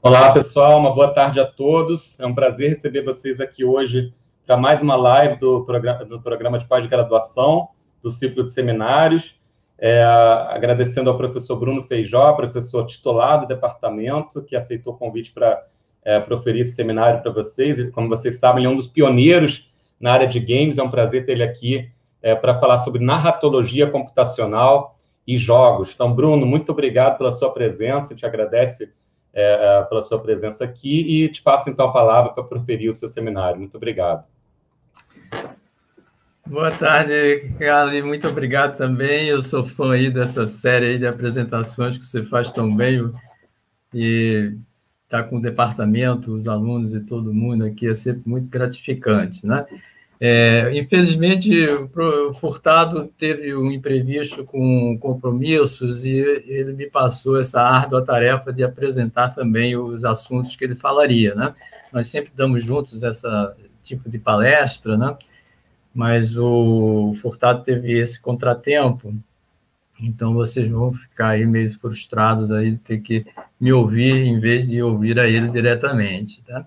Olá, pessoal, uma boa tarde a todos. É um prazer receber vocês aqui hoje para mais uma live do programa de pós-graduação do ciclo de seminários. Agradecendo ao professor Bruno Feijó, professor titular do departamento, que aceitou o convite para proferir esse seminário para vocês. E, como vocês sabem, ele é um dos pioneiros na área de games. É um prazer ter ele aqui para falar sobre narratologia computacional e jogos. Então, Bruno, muito obrigado pela sua presença, te agradece pela sua presença aqui e te passo, então, a palavra para proferir o seu seminário. Muito obrigado. Boa tarde, Carly. Muito obrigado também. Eu sou fã aí dessa série aí de apresentações que você faz tão bem e estar com o departamento, os alunos e todo mundo aqui é sempre muito gratificante, né? Infelizmente, o Furtado teve um imprevisto com compromissos e ele me passou essa árdua tarefa de apresentar também os assuntos que ele falaria, né? Nós sempre damos juntos esse tipo de palestra, né? Mas o Furtado teve esse contratempo, então vocês vão ficar aí meio frustrados aí de ter que me ouvir em vez de ouvir a ele diretamente, tá?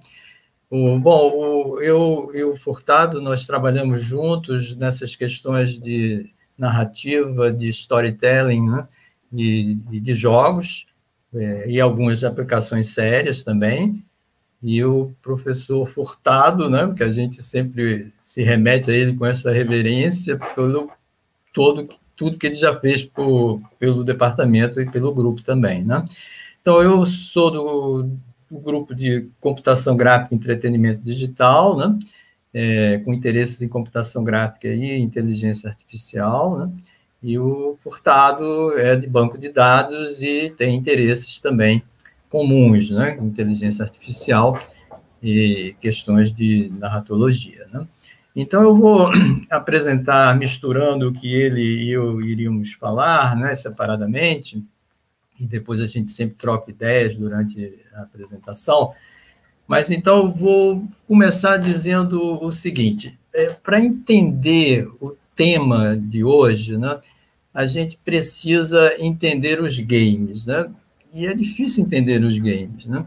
Eu e o Furtado, nós trabalhamos juntos nessas questões de narrativa, de storytelling, né? de jogos, e algumas aplicações sérias também, e o professor Furtado, né? Que a gente sempre se remete a ele com essa reverência pelo tudo que ele já fez pelo departamento e pelo grupo também, né? Então, eu sou do grupo de computação gráfica e entretenimento digital, né? Com interesses em computação gráfica e inteligência artificial, né? E o Furtado é de banco de dados e tem interesses também comuns, né? Inteligência artificial e questões de narratologia, né? Então, eu vou apresentar misturando o que ele e eu iríamos falar, né, separadamente, e depois a gente sempre troca ideias durante a apresentação. Mas, então, eu vou começar dizendo o seguinte, para entender o tema de hoje, né, a gente precisa entender os games, né? E é difícil entender os games, né?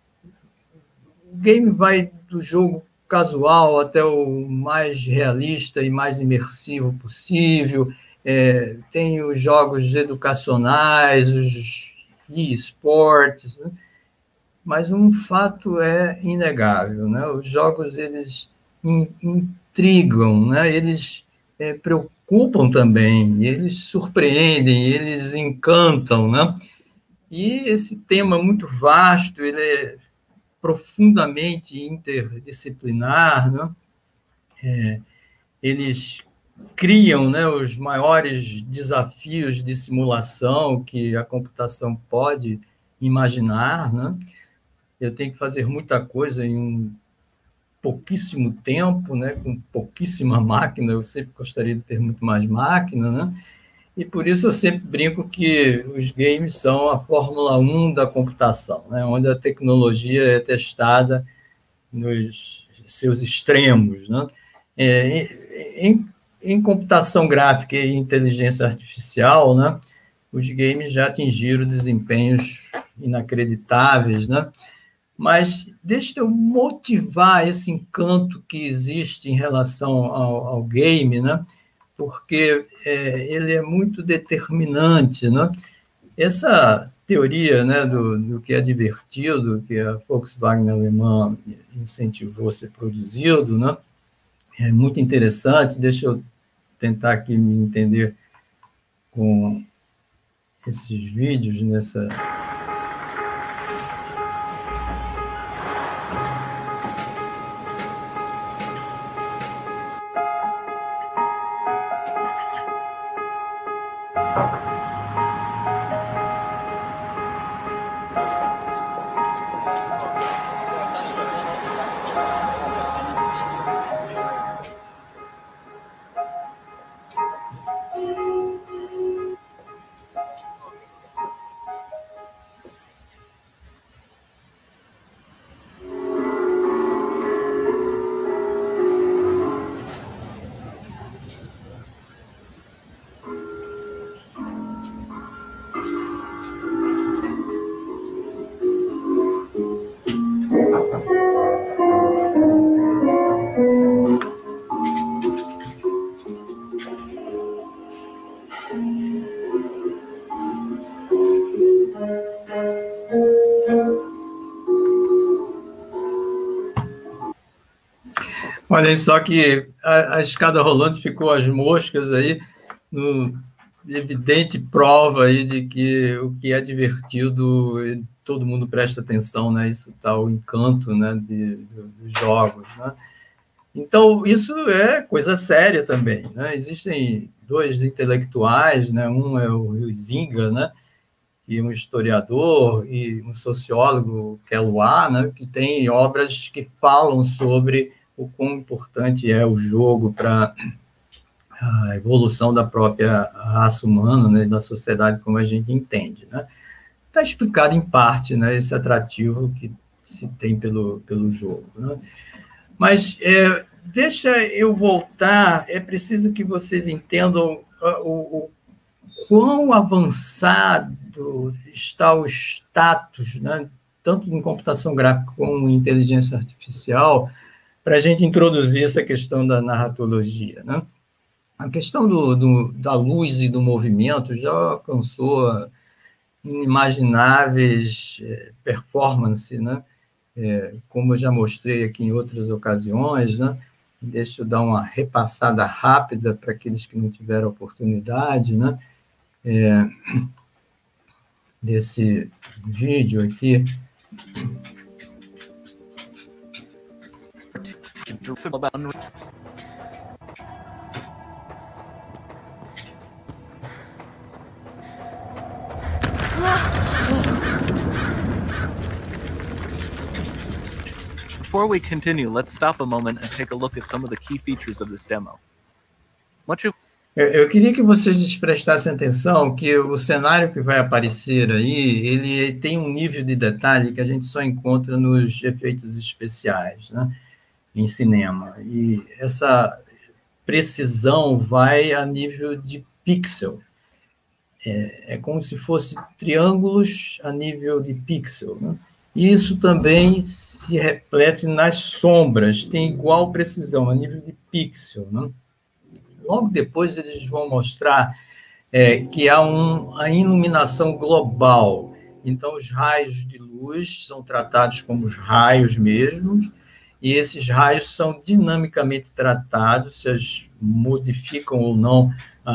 O game vai do jogo casual até o mais realista e mais imersivo possível. Tem os jogos educacionais, os e-sports, né? Mas um fato é inegável, né? Os jogos, eles intrigam, né? Eles preocupam também, eles surpreendem, eles encantam, né? E esse tema muito vasto, ele é profundamente interdisciplinar, né? Eles criam, né, os maiores desafios de simulação que a computação pode imaginar, né? Eu tenho que fazer muita coisa em um pouquíssimo tempo, né, com pouquíssima máquina. Eu sempre gostaria de ter muito mais máquina, né? E por isso eu sempre brinco que os games são a Fórmula 1 da computação, né? Onde a tecnologia é testada nos seus extremos, né? Em computação gráfica e inteligência artificial, né, os games já atingiram desempenhos inacreditáveis, né? Mas deixa eu motivar esse encanto que existe em relação ao game, né? Porque ele é muito determinante, né? Essa teoria, né, do que é divertido, que a Volkswagen alemã incentivou a ser produzido, né? É muito interessante. Deixa eu tentar aqui me entender com esses vídeos nessa... Olha só que a escada rolante ficou as moscas aí, evidente prova aí de que o que é divertido, todo mundo presta atenção, né? Isso está o encanto, né, dos jogos, né? Então, isso é coisa séria também, né? Existem dois intelectuais, né? Um é o Huizinga, né? E um historiador e um sociólogo, Keloa, né? Que tem obras que falam sobre o quão importante é o jogo para a evolução da própria raça humana, né? Da sociedade como a gente entende, né? Está explicado em parte, né? Esse atrativo que se tem pelo jogo, né? Mas deixa eu voltar, é preciso que vocês entendam o quão avançado está o status, né, tanto em computação gráfica como em inteligência artificial, para a gente introduzir essa questão da narratologia, né? A questão da luz e do movimento já alcançou inimagináveis performances, né? Como eu já mostrei aqui em outras ocasiões, né? Deixa eu dar uma repassada rápida para aqueles que não tiveram oportunidade, né? Desse vídeo aqui. Before we continue, let's stop a moment and take a look at some of the key features of this demo. Eu queria que vocês prestassem atenção que o cenário que vai aparecer aí, ele tem um nível de detalhe que a gente só encontra nos efeitos especiais, né, em cinema. E essa precisão vai a nível de pixel. É como se fosse triângulos a nível de pixel, né? E isso também se reflete nas sombras, tem igual precisão a nível de pixel, né? Logo depois eles vão mostrar que há a iluminação global. Então, os raios de luz são tratados como os raios mesmos, e esses raios são dinamicamente tratados, se eles modificam ou não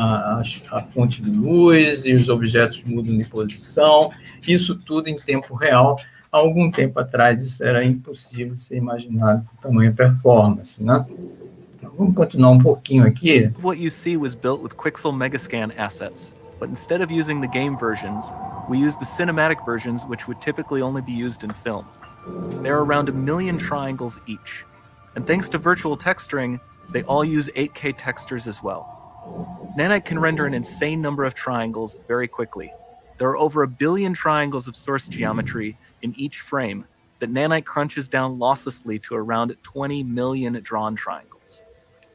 a fonte de luz, e os objetos mudam de posição, isso tudo em tempo real. Há algum tempo atrás, isso era impossível ser imaginado com tamanha performance, né? Vamos continuar um pouquinho aqui. What you see was built with Quixel Megascan assets, but instead of using the game versions, we used the cinematic versions, which would typically only be used in film. There are around 1 million triangles each, and thanks to virtual texturing, they all use 8K textures as well. Nanite can render an insane number of triangles very quickly. There are over 1 billion triangles of source geometry in each frame that Nanite crunches down losslessly to around 20 million drawn triangles.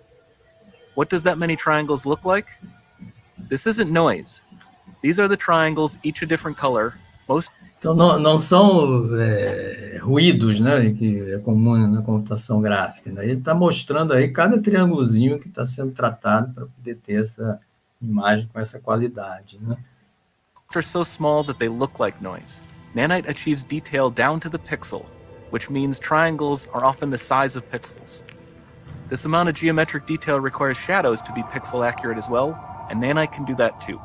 What does that many triangles look like? This isn't noise. These are the triangles, each a different color. Então, não são ruídos, né, que é comum na computação gráfica, né? Ele está mostrando aí cada triângulozinho que está sendo tratado para poder ter essa imagem com essa qualidade, né? They're so small that they look like noise. Nanite achieves detail down to the pixel, which means triangles are often the size of pixels. This amount of geometric detail requires shadows to be pixel accurate as well, and Nanite can do that too.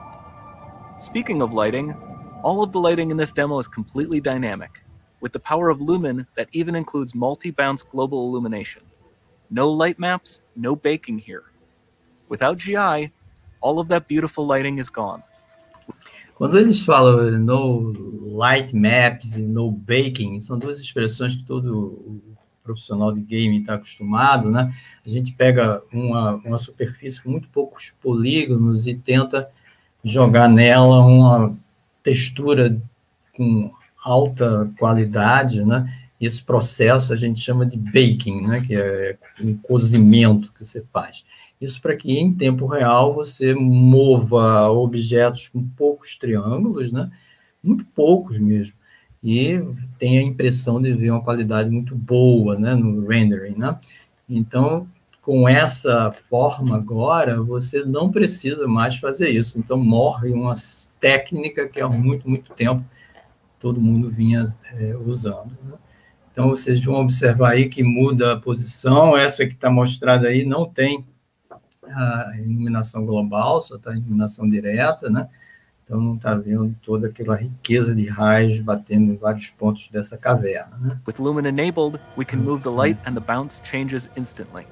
Speaking of lighting, all of the lighting in this demo is completely dynamic, with the power of Lumen that even includes multi-bounce global illumination. No light maps, no baking here. Without GI, all of that beautiful lighting is gone. Quando eles falam no light maps e no baking, são duas expressões que todo profissional de game está acostumado, né? A gente pega uma superfície com muito poucos polígonos e tenta jogar nela uma textura com alta qualidade, né? E esse processo a gente chama de baking, né? Que é um cozimento que você faz. Isso para que em tempo real você mova objetos com poucos triângulos, né? Muito poucos mesmo, e tem a impressão de ver uma qualidade muito boa, né, no rendering, né? Então, com essa forma agora, você não precisa mais fazer isso. Então, morre uma técnica que há muito, muito tempo todo mundo vinha usando, né? Então, vocês vão observar aí que muda a posição. Essa que está mostrada aí não tem a iluminação global, só está a iluminação direta, né? Então, não está vendo toda aquela riqueza de raios batendo em vários pontos dessa caverna, né? With Lumen enabled, we can move the light and the bounce changes instantly.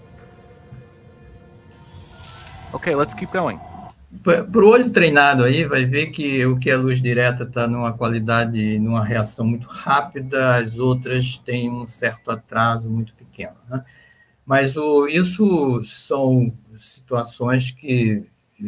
Okay, let's keep going. Para o olho treinado aí, vai ver que o que a luz direta está numa qualidade, numa reação muito rápida, as outras têm um certo atraso muito pequeno, né? Mas isso são situações que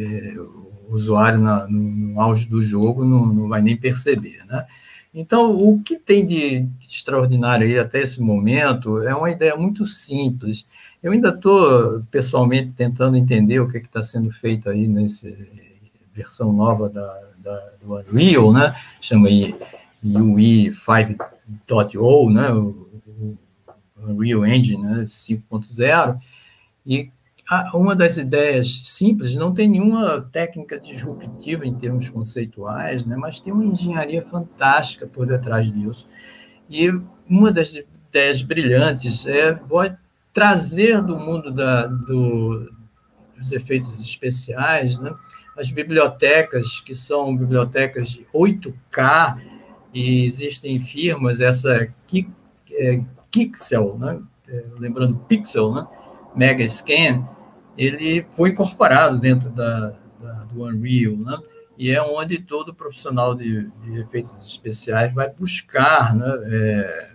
o usuário no auge do jogo não vai nem perceber, né? Então, o que tem de extraordinário aí até esse momento é uma ideia muito simples. Eu ainda estou, pessoalmente, tentando entender o que está sendo feito aí nessa versão nova do Unreal, né? Chama aí UE 5.0, né? O Unreal Engine, né? 5.0. E uma das ideias simples, não tem nenhuma técnica disruptiva em termos conceituais, né? Mas tem uma engenharia fantástica por detrás disso. E uma das ideias brilhantes é trazer do mundo dos efeitos especiais, né, as bibliotecas, que são bibliotecas de 8K, e existem firmas, essa Pixel, né, lembrando Pixel, né, Megascan, ele foi incorporado dentro do Unreal, né, e é onde todo profissional de efeitos especiais vai buscar, né,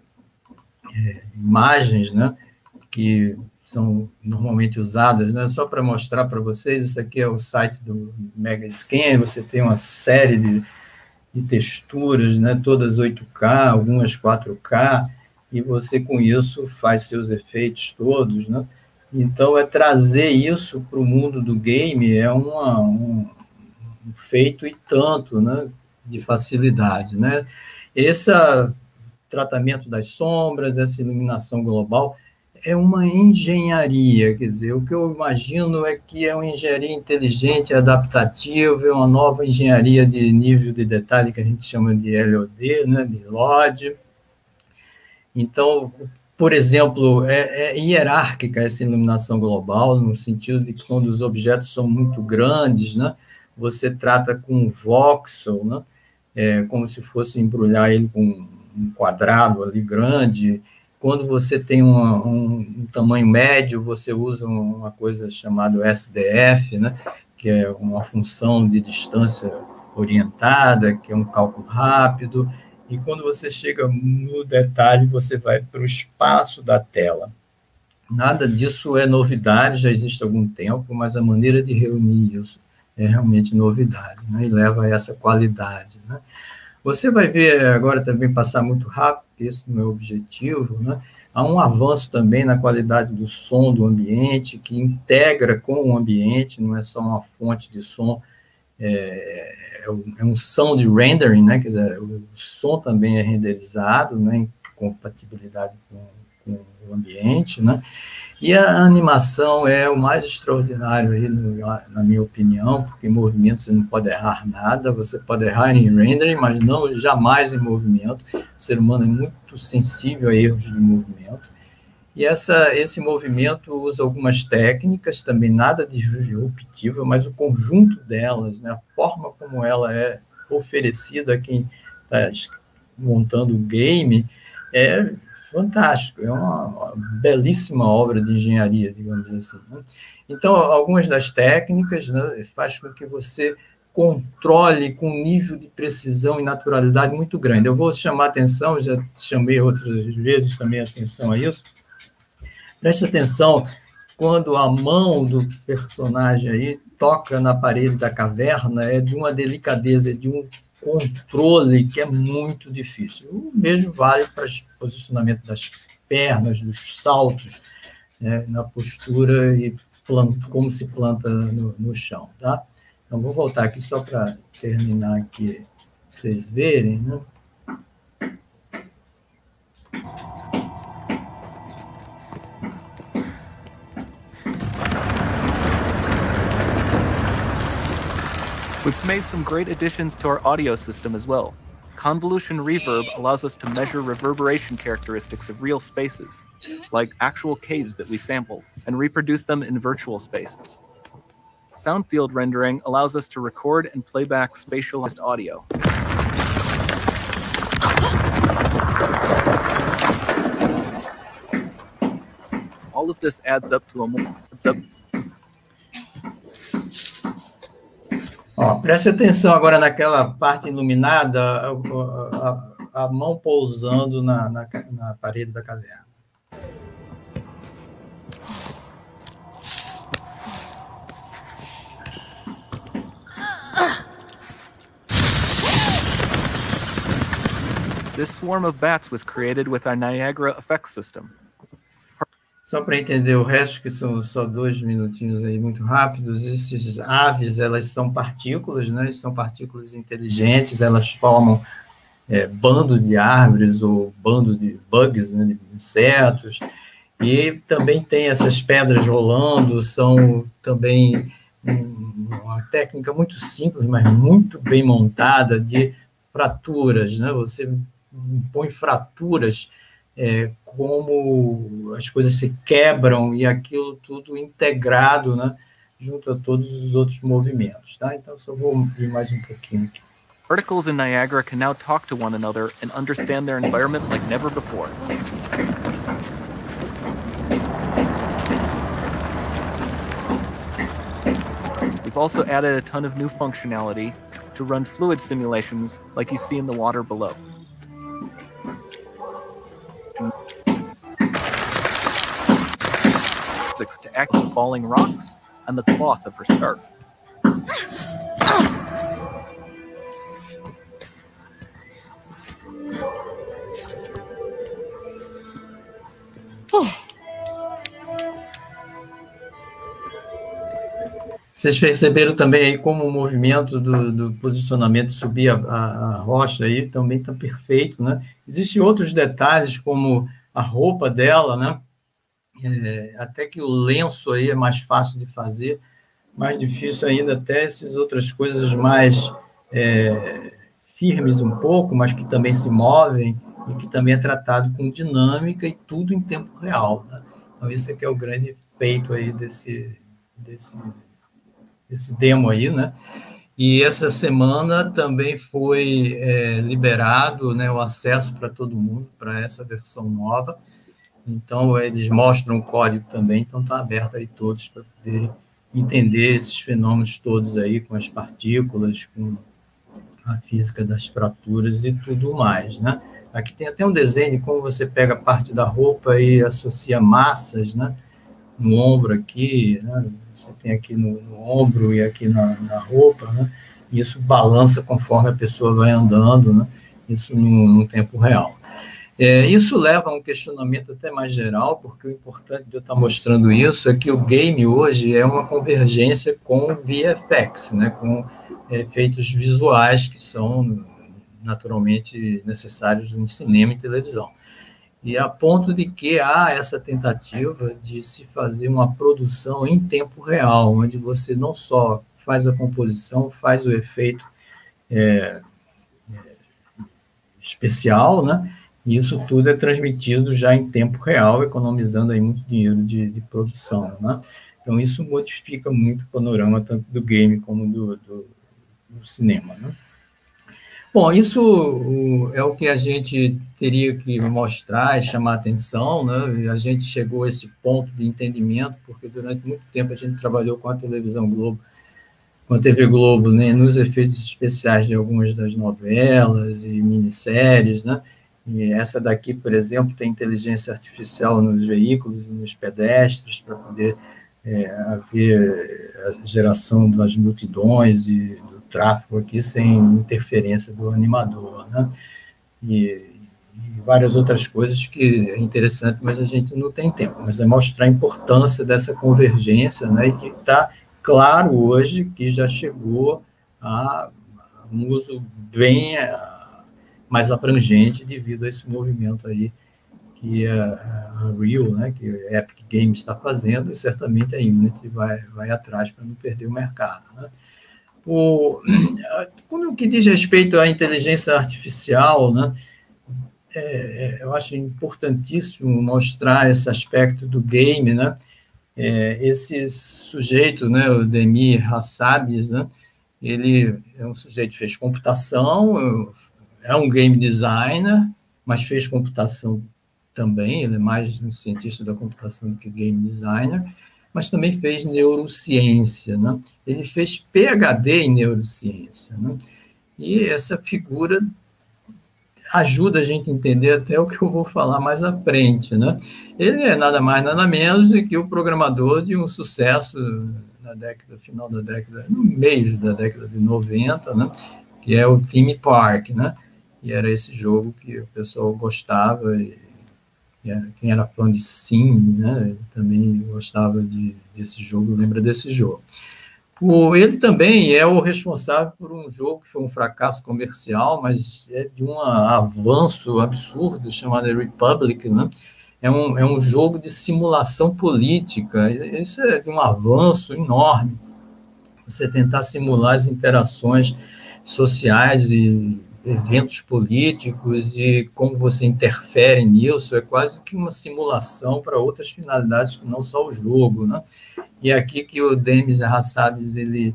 imagens, né, que são normalmente usadas, né? Só para mostrar para vocês, isso aqui é o site do Megascan, você tem uma série de texturas, né? Todas 8K, algumas 4K, e você com isso faz seus efeitos todos, né? Então, trazer isso para o mundo do game é um feito e tanto, né? De facilidade, né? Esse tratamento das sombras, essa iluminação global, é uma engenharia, quer dizer, o que eu imagino é que é uma engenharia inteligente, adaptativa, é uma nova engenharia de nível de detalhe que a gente chama de LOD, né, de LOD. Então, por exemplo, é hierárquica essa iluminação global, no sentido de que quando os objetos são muito grandes, né, você trata com voxel, né, como se fosse embrulhar ele com um quadrado ali grande. Quando você tem um tamanho médio, você usa uma coisa chamada SDF, né, que é uma função de distância orientada, que é um cálculo rápido, e quando você chega no detalhe, você vai para o espaço da tela. Nada disso é novidade, já existe há algum tempo, mas a maneira de reunir isso é realmente novidade, né, e leva a essa qualidade, né. Você vai ver agora também passar muito rápido, esse não é o objetivo, né? Há um avanço também na qualidade do som do ambiente, que integra com o ambiente, não é só uma fonte de som, é um sound rendering, né? Quer dizer, o som também é renderizado, né? Em compatibilidade com o ambiente, né? E a animação é o mais extraordinário aí, na minha opinião, porque em movimento você não pode errar nada, você pode errar em rendering, mas não jamais em movimento. O ser humano é muito sensível a erros de movimento. E esse movimento usa algumas técnicas, também nada de disruptivo, mas o conjunto delas, né, a forma como ela é oferecida a quem está montando o game, é fantástico, é uma belíssima obra de engenharia, digamos assim, né? Então, algumas das técnicas, né, faz com que você controle com um nível de precisão e naturalidade muito grande. Eu vou chamar atenção, já chamei outras vezes também atenção a isso. Preste atenção quando a mão do personagem aí toca na parede da caverna, é de uma delicadeza, de um controle que é muito difícil. O mesmo vale para o posicionamento das pernas, dos saltos, né, na postura e como se planta no chão, tá? Então, vou voltar aqui só para terminar aqui, para vocês verem, né? We've made some great additions to our audio system as well. Convolution reverb allows us to measure reverberation characteristics of real spaces, like actual caves that we sample, and reproduce them in virtual spaces. Sound field rendering allows us to record and play back spatialized audio. All of this adds up to Ó, preste atenção agora naquela parte iluminada, a mão pousando na parede da caverna. This swarm of bats was created with our Niagara effects system. Só para entender o resto, que são só 2 minutinhos aí, muito rápidos, esses aves, elas são partículas, né? São partículas inteligentes, elas formam bando de árvores ou bando de bugs, né? De insetos, e também tem essas pedras rolando, são também uma técnica muito simples, mas muito bem montada, de fraturas, né? Você põe fraturas, como as coisas se quebram e aquilo tudo integrado, né, junto a todos os outros movimentos, tá? Então, só vou ir mais um pouquinho aqui. Particles in Niagara can now talk to one another and understand their environment like never before. We've also added a ton of new functionality to run fluid simulations like you see in the water below. To act with falling rocks and the cloth of her scarf. Vocês perceberam também aí como o movimento do posicionamento, subir a rocha aí, também está perfeito, né? Existem outros detalhes, como a roupa dela, né? Até que o lenço aí é mais fácil de fazer, mais difícil ainda até essas outras coisas mais firmes um pouco, mas que também se movem e que também é tratado com dinâmica e tudo em tempo real, né? Então, esse aqui é o grande feito aí desse demo aí, né? E essa semana também foi liberado, né, o acesso para todo mundo, para essa versão nova. Então, eles mostram o código também, então está aberto aí todos para poderem entender esses fenômenos todos aí, com as partículas, com a física das fraturas e tudo mais, né? Aqui tem até um desenho de como você pega parte da roupa e associa massas, né? No ombro aqui, né? Você tem aqui no ombro e aqui na roupa, né? E isso balança conforme a pessoa vai andando, né? Isso no tempo real. Isso leva a um questionamento até mais geral, porque o importante de eu estar mostrando isso é que o game hoje é uma convergência com VFX, né, com efeitos visuais que são naturalmente necessários em cinema e televisão. E a ponto de que há essa tentativa de se fazer uma produção em tempo real, onde você não só faz a composição, faz o efeito especial, né? E isso tudo é transmitido já em tempo real, economizando aí muito dinheiro de produção, né? Então, isso modifica muito o panorama, tanto do game como do cinema, né? Bom, isso é o que a gente teria que mostrar e chamar a atenção, né? A gente chegou a esse ponto de entendimento, porque durante muito tempo a gente trabalhou com a televisão Globo, com a TV Globo, né, nos efeitos especiais de algumas das novelas e minisséries, né? E essa daqui, por exemplo, tem inteligência artificial nos veículos e nos pedestres para poder haver a geração das multidões e do tráfego aqui sem interferência do animador, né? E várias outras coisas que é interessante, mas a gente não tem tempo. Mas é mostrar a importância dessa convergência, né? E que está claro hoje que já chegou a um uso bem mais abrangente devido a esse movimento aí que a Unreal, né, que a Epic Games está fazendo, e certamente a Unity vai atrás para não perder o mercado, né? No que diz respeito à inteligência artificial, né, eu acho importantíssimo mostrar esse aspecto do game, né? Esse sujeito, né, o Demir Hassabis, né, ele é um sujeito que fez computação, é um game designer, mas fez computação também, ele é mais um cientista da computação do que game designer, mas também fez neurociência, né? Ele fez PhD em neurociência, né? E essa figura ajuda a gente a entender até o que eu vou falar mais à frente, né? Ele é nada mais, nada menos do que o programador de um sucesso final da década, no meio da década de 90, né? Que é o Theme Park, né? E era esse jogo que o pessoal gostava, quem era fã de Sim, né? Também gostava desse jogo, lembra desse jogo. Ele também é o responsável por um jogo que foi um fracasso comercial, mas é de um avanço absurdo, chamado Republic, né? É um jogo de simulação política, isso é de um avanço enorme, você tentar simular as interações sociais e eventos políticos e como você interfere nisso, é quase que uma simulação para outras finalidades que não só o jogo, né? E aqui que o Demis Hassabis, ele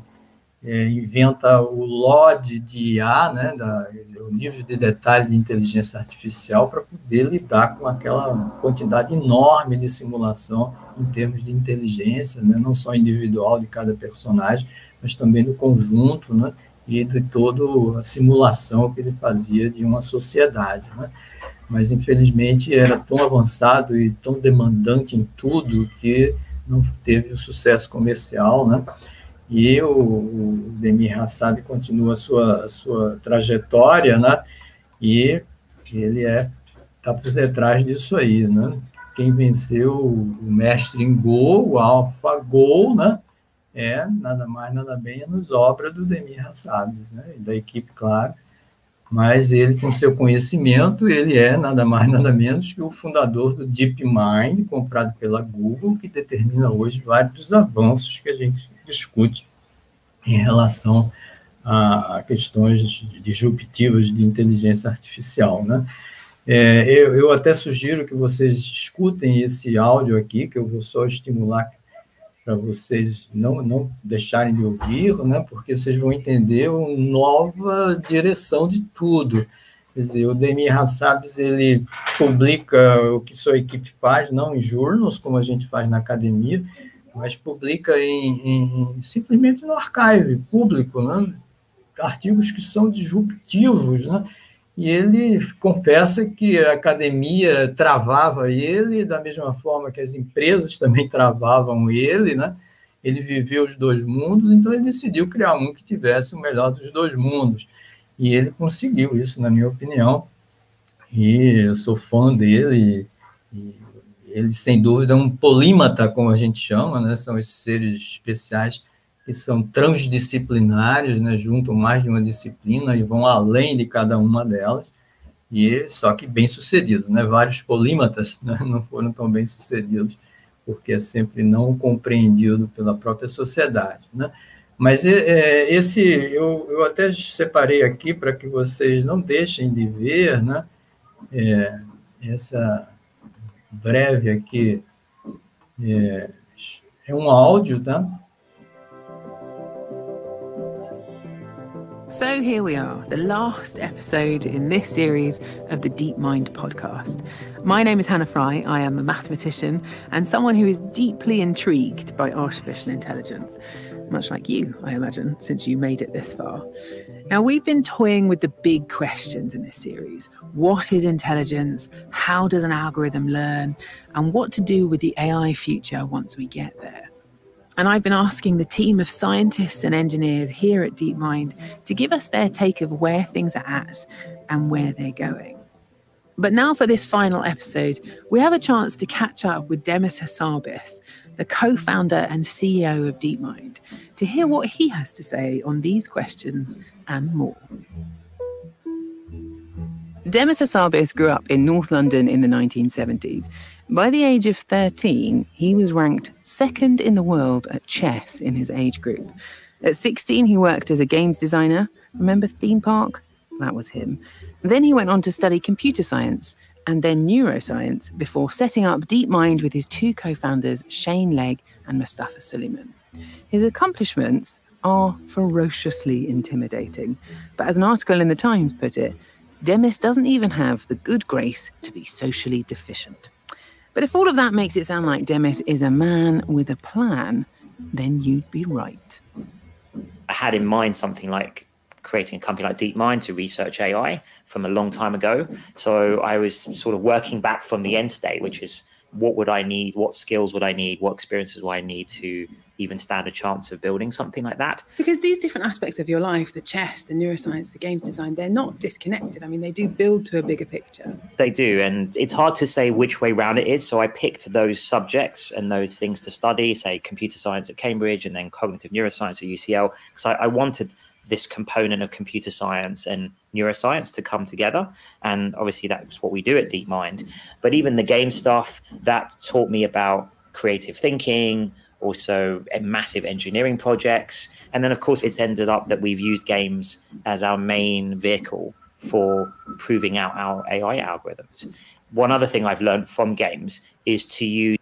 inventa o LOD de IA, né, o nível de detalhe de inteligência artificial, para poder lidar com aquela quantidade enorme de simulação em termos de inteligência, né, não só individual de cada personagem, mas também do conjunto, né, e de toda a simulação que ele fazia de uma sociedade, né. Mas, infelizmente, era tão avançado e tão demandante em tudo que não teve o sucesso comercial, né? E o Demir Hassabis continua a sua trajetória, né? E ele está por detrás disso aí, né? Quem venceu o mestre em Go, o AlphaGo, né? É nada mais, nada menos obra do Demir Hassabis, né? E da equipe, claro. Mas ele, com seu conhecimento, ele é nada mais, nada menos que o fundador do DeepMind, comprado pela Google, que determina hoje vários dos avanços que a gente discute em relação a questões disruptivas de inteligência artificial, né? Eu até sugiro que vocês escutem esse áudio aqui, que eu vou só estimular para vocês não deixarem de ouvir, né, porque vocês vão entender uma nova direção de tudo. Quer dizer, o Demir Hassabis, ele publica o que sua equipe faz, não em journals, como a gente faz na academia, mas publica simplesmente no archive público, né, artigos que são disruptivos, né, e ele confessa que a academia travava ele, da mesma forma que as empresas também travavam ele, né? Ele viveu os dois mundos, então ele decidiu criar um que tivesse o melhor dos dois mundos. E ele conseguiu isso, na minha opinião. E eu sou fã dele. E ele, sem dúvida, é um polímata, como a gente chama, né? São esses seres especiais que são transdisciplinares, né, juntam mais de uma disciplina e vão além de cada uma delas, e só que bem-sucedidos, né? Vários polímatas, né, não foram tão bem-sucedidos, porque é sempre não compreendido pela própria sociedade, né? Mas eu até separei aqui para que vocês não deixem de ver, né, essa breve aqui, é um áudio, tá? So here we are, the last episode in this series of the DeepMind podcast. My name is Hannah Fry. I am a mathematician and someone who is deeply intrigued by artificial intelligence, much like you, I imagine, since you made it this far. Now, we've been toying with the big questions in this series. What is intelligence? How does an algorithm learn? And what to do with the AI future once we get there? And I've been asking the team of scientists and engineers here at DeepMind to give us their take of where things are at and where they're going. But now for this final episode, we have a chance to catch up with Demis Hassabis, the co-founder and CEO of DeepMind, to hear what he has to say on these questions and more. Demis Hassabis grew up in North London in the 1970s. By the age of 13, he was ranked second in the world at chess in his age group. At 16, he worked as a games designer. Remember Theme Park? That was him. Then he went on to study computer science and then neuroscience before setting up DeepMind with his 2 co-founders, Shane Legg and Mustafa Suleyman. His accomplishments are ferociously intimidating. But as an article in the Times put it, Demis doesn't even have the good grace to be socially deficient. But if all of that makes it sound like Demis is a man with a plan, then you'd be right. I had in mind something like creating a company like DeepMind to research AI from a long time ago. So I was sort of working back from the end state, which is what would I need, what skills would I need, what experiences would I need to even stand a chance of building something like that. Because these different aspects of your life, the chess, the neuroscience, the games design, they're not disconnected. I mean, they do build to a bigger picture. They do, and it's hard to say which way round it is. So I picked those subjects and those things to study, say computer science at Cambridge and then cognitive neuroscience at UCL, because I wanted this component of computer science and neuroscience to come together. And obviously that's what we do at DeepMind. But even the game stuff, that taught me about creative thinking, also massive engineering projects. And then, of course, it's ended up that we've used games as our main vehicle for proving out our AI algorithms. One other thing I've learned from games is to use...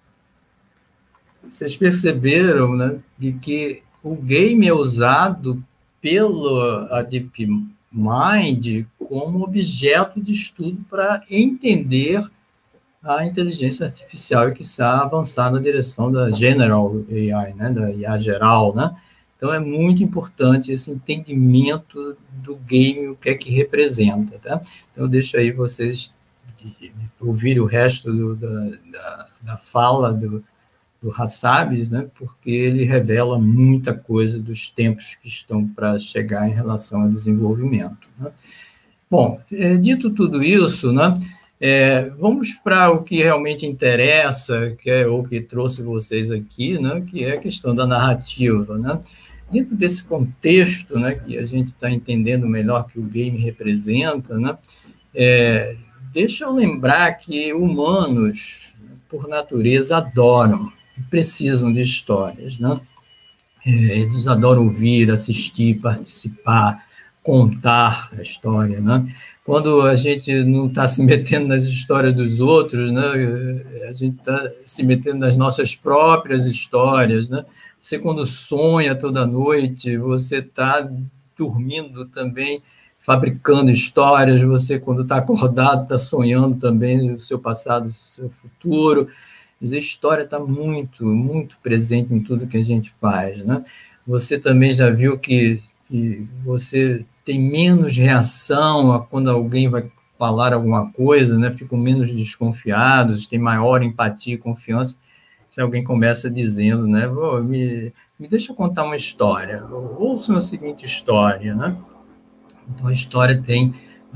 Vocês perceberam, né, de que o game é usado pela DeepMind como objeto de estudo para entender a inteligência artificial e que está avançar na direção da General AI, né, da IA geral, né? Então, é muito importante esse entendimento do game, o que é que representa, tá? Então, eu deixo aí vocês ouvirem o resto da fala do Hassabis, né, porque ele revela muita coisa dos tempos que estão para chegar em relação ao desenvolvimento, né? Bom, dito tudo isso, né, vamos para o que realmente interessa, que é o que trouxe vocês aqui, né, que é a questão da narrativa, né? Dentro desse contexto, né, que a gente está entendendo melhor que o game representa, né, deixa eu lembrar que humanos, por natureza, adoram e precisam de histórias, né? Eles adoram ouvir, assistir, participar, contar a história, né? Quando a gente não está se metendo nas histórias dos outros, né, a gente está se metendo nas nossas próprias histórias, né? Você, quando sonha toda noite, você está dormindo também, fabricando histórias. Você, quando está acordado, está sonhando também o seu passado, o seu futuro. Quer dizer, a história está muito, muito presente em tudo que a gente faz, né? Você também já viu que você tem menos reação a quando alguém vai falar alguma coisa, né? Ficam menos desconfiados, tem maior empatia e confiança se alguém começa dizendo, né? Me deixa eu contar uma história, ouçam a seguinte história, né? Então, a história tem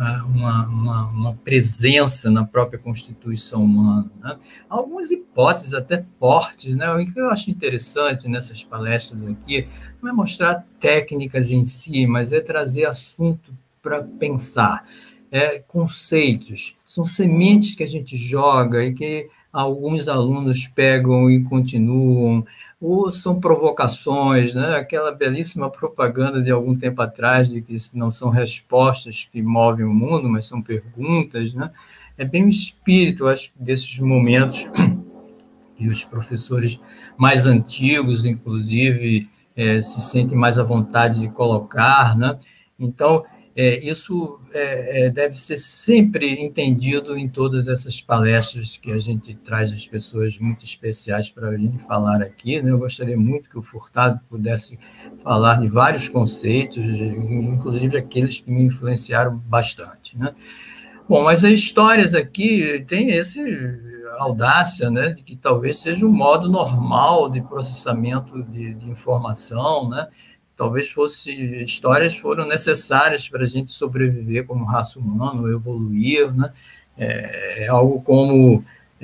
uma presença na própria constituição humana, né? Algumas hipóteses até fortes, né? O que eu acho interessante nessas palestras aqui não é mostrar técnicas em si, mas é trazer assunto para pensar, conceitos, são sementes que a gente joga e que alguns alunos pegam e continuam, ou são provocações, né? Aquela belíssima propaganda de algum tempo atrás, de que não são respostas que movem o mundo, mas são perguntas, né? É bem o espírito, acho, desses momentos que os professores mais antigos, inclusive, se sentem mais à vontade de colocar, né? Então, isso deve ser sempre entendido em todas essas palestras que a gente traz as pessoas muito especiais para vir falar aqui, né? Eu gostaria muito que o Furtado pudesse falar de vários conceitos, inclusive aqueles que me influenciaram bastante, né? Bom, mas as histórias aqui têm essa audácia, né, de que talvez seja um modo normal de processamento de informação, né? Talvez histórias foram necessárias para a gente sobreviver como raça humana, evoluir, né? Algo como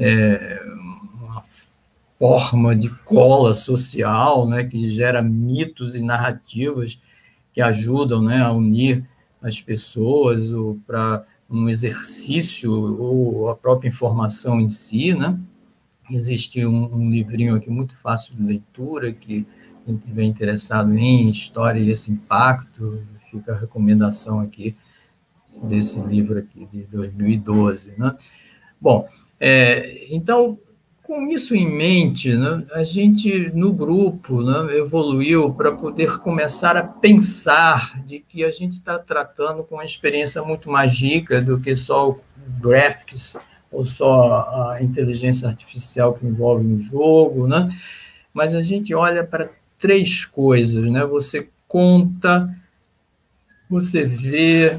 uma forma de cola social, né, que gera mitos e narrativas que ajudam, né, a unir as pessoas para um exercício ou a própria informação em si, né? Existe um livrinho aqui muito fácil de leitura que quem estiver interessado em história e esse impacto, fica a recomendação aqui desse livro aqui, de 2012, né? Bom, então, com isso em mente, né, a gente, no grupo, né, evoluiu para poder começar a pensar de que a gente está tratando com uma experiência muito mais rica do que só o graphics ou só a inteligência artificial que envolve um jogo, né? Mas a gente olha para 3 coisas, né? Você conta, você vê,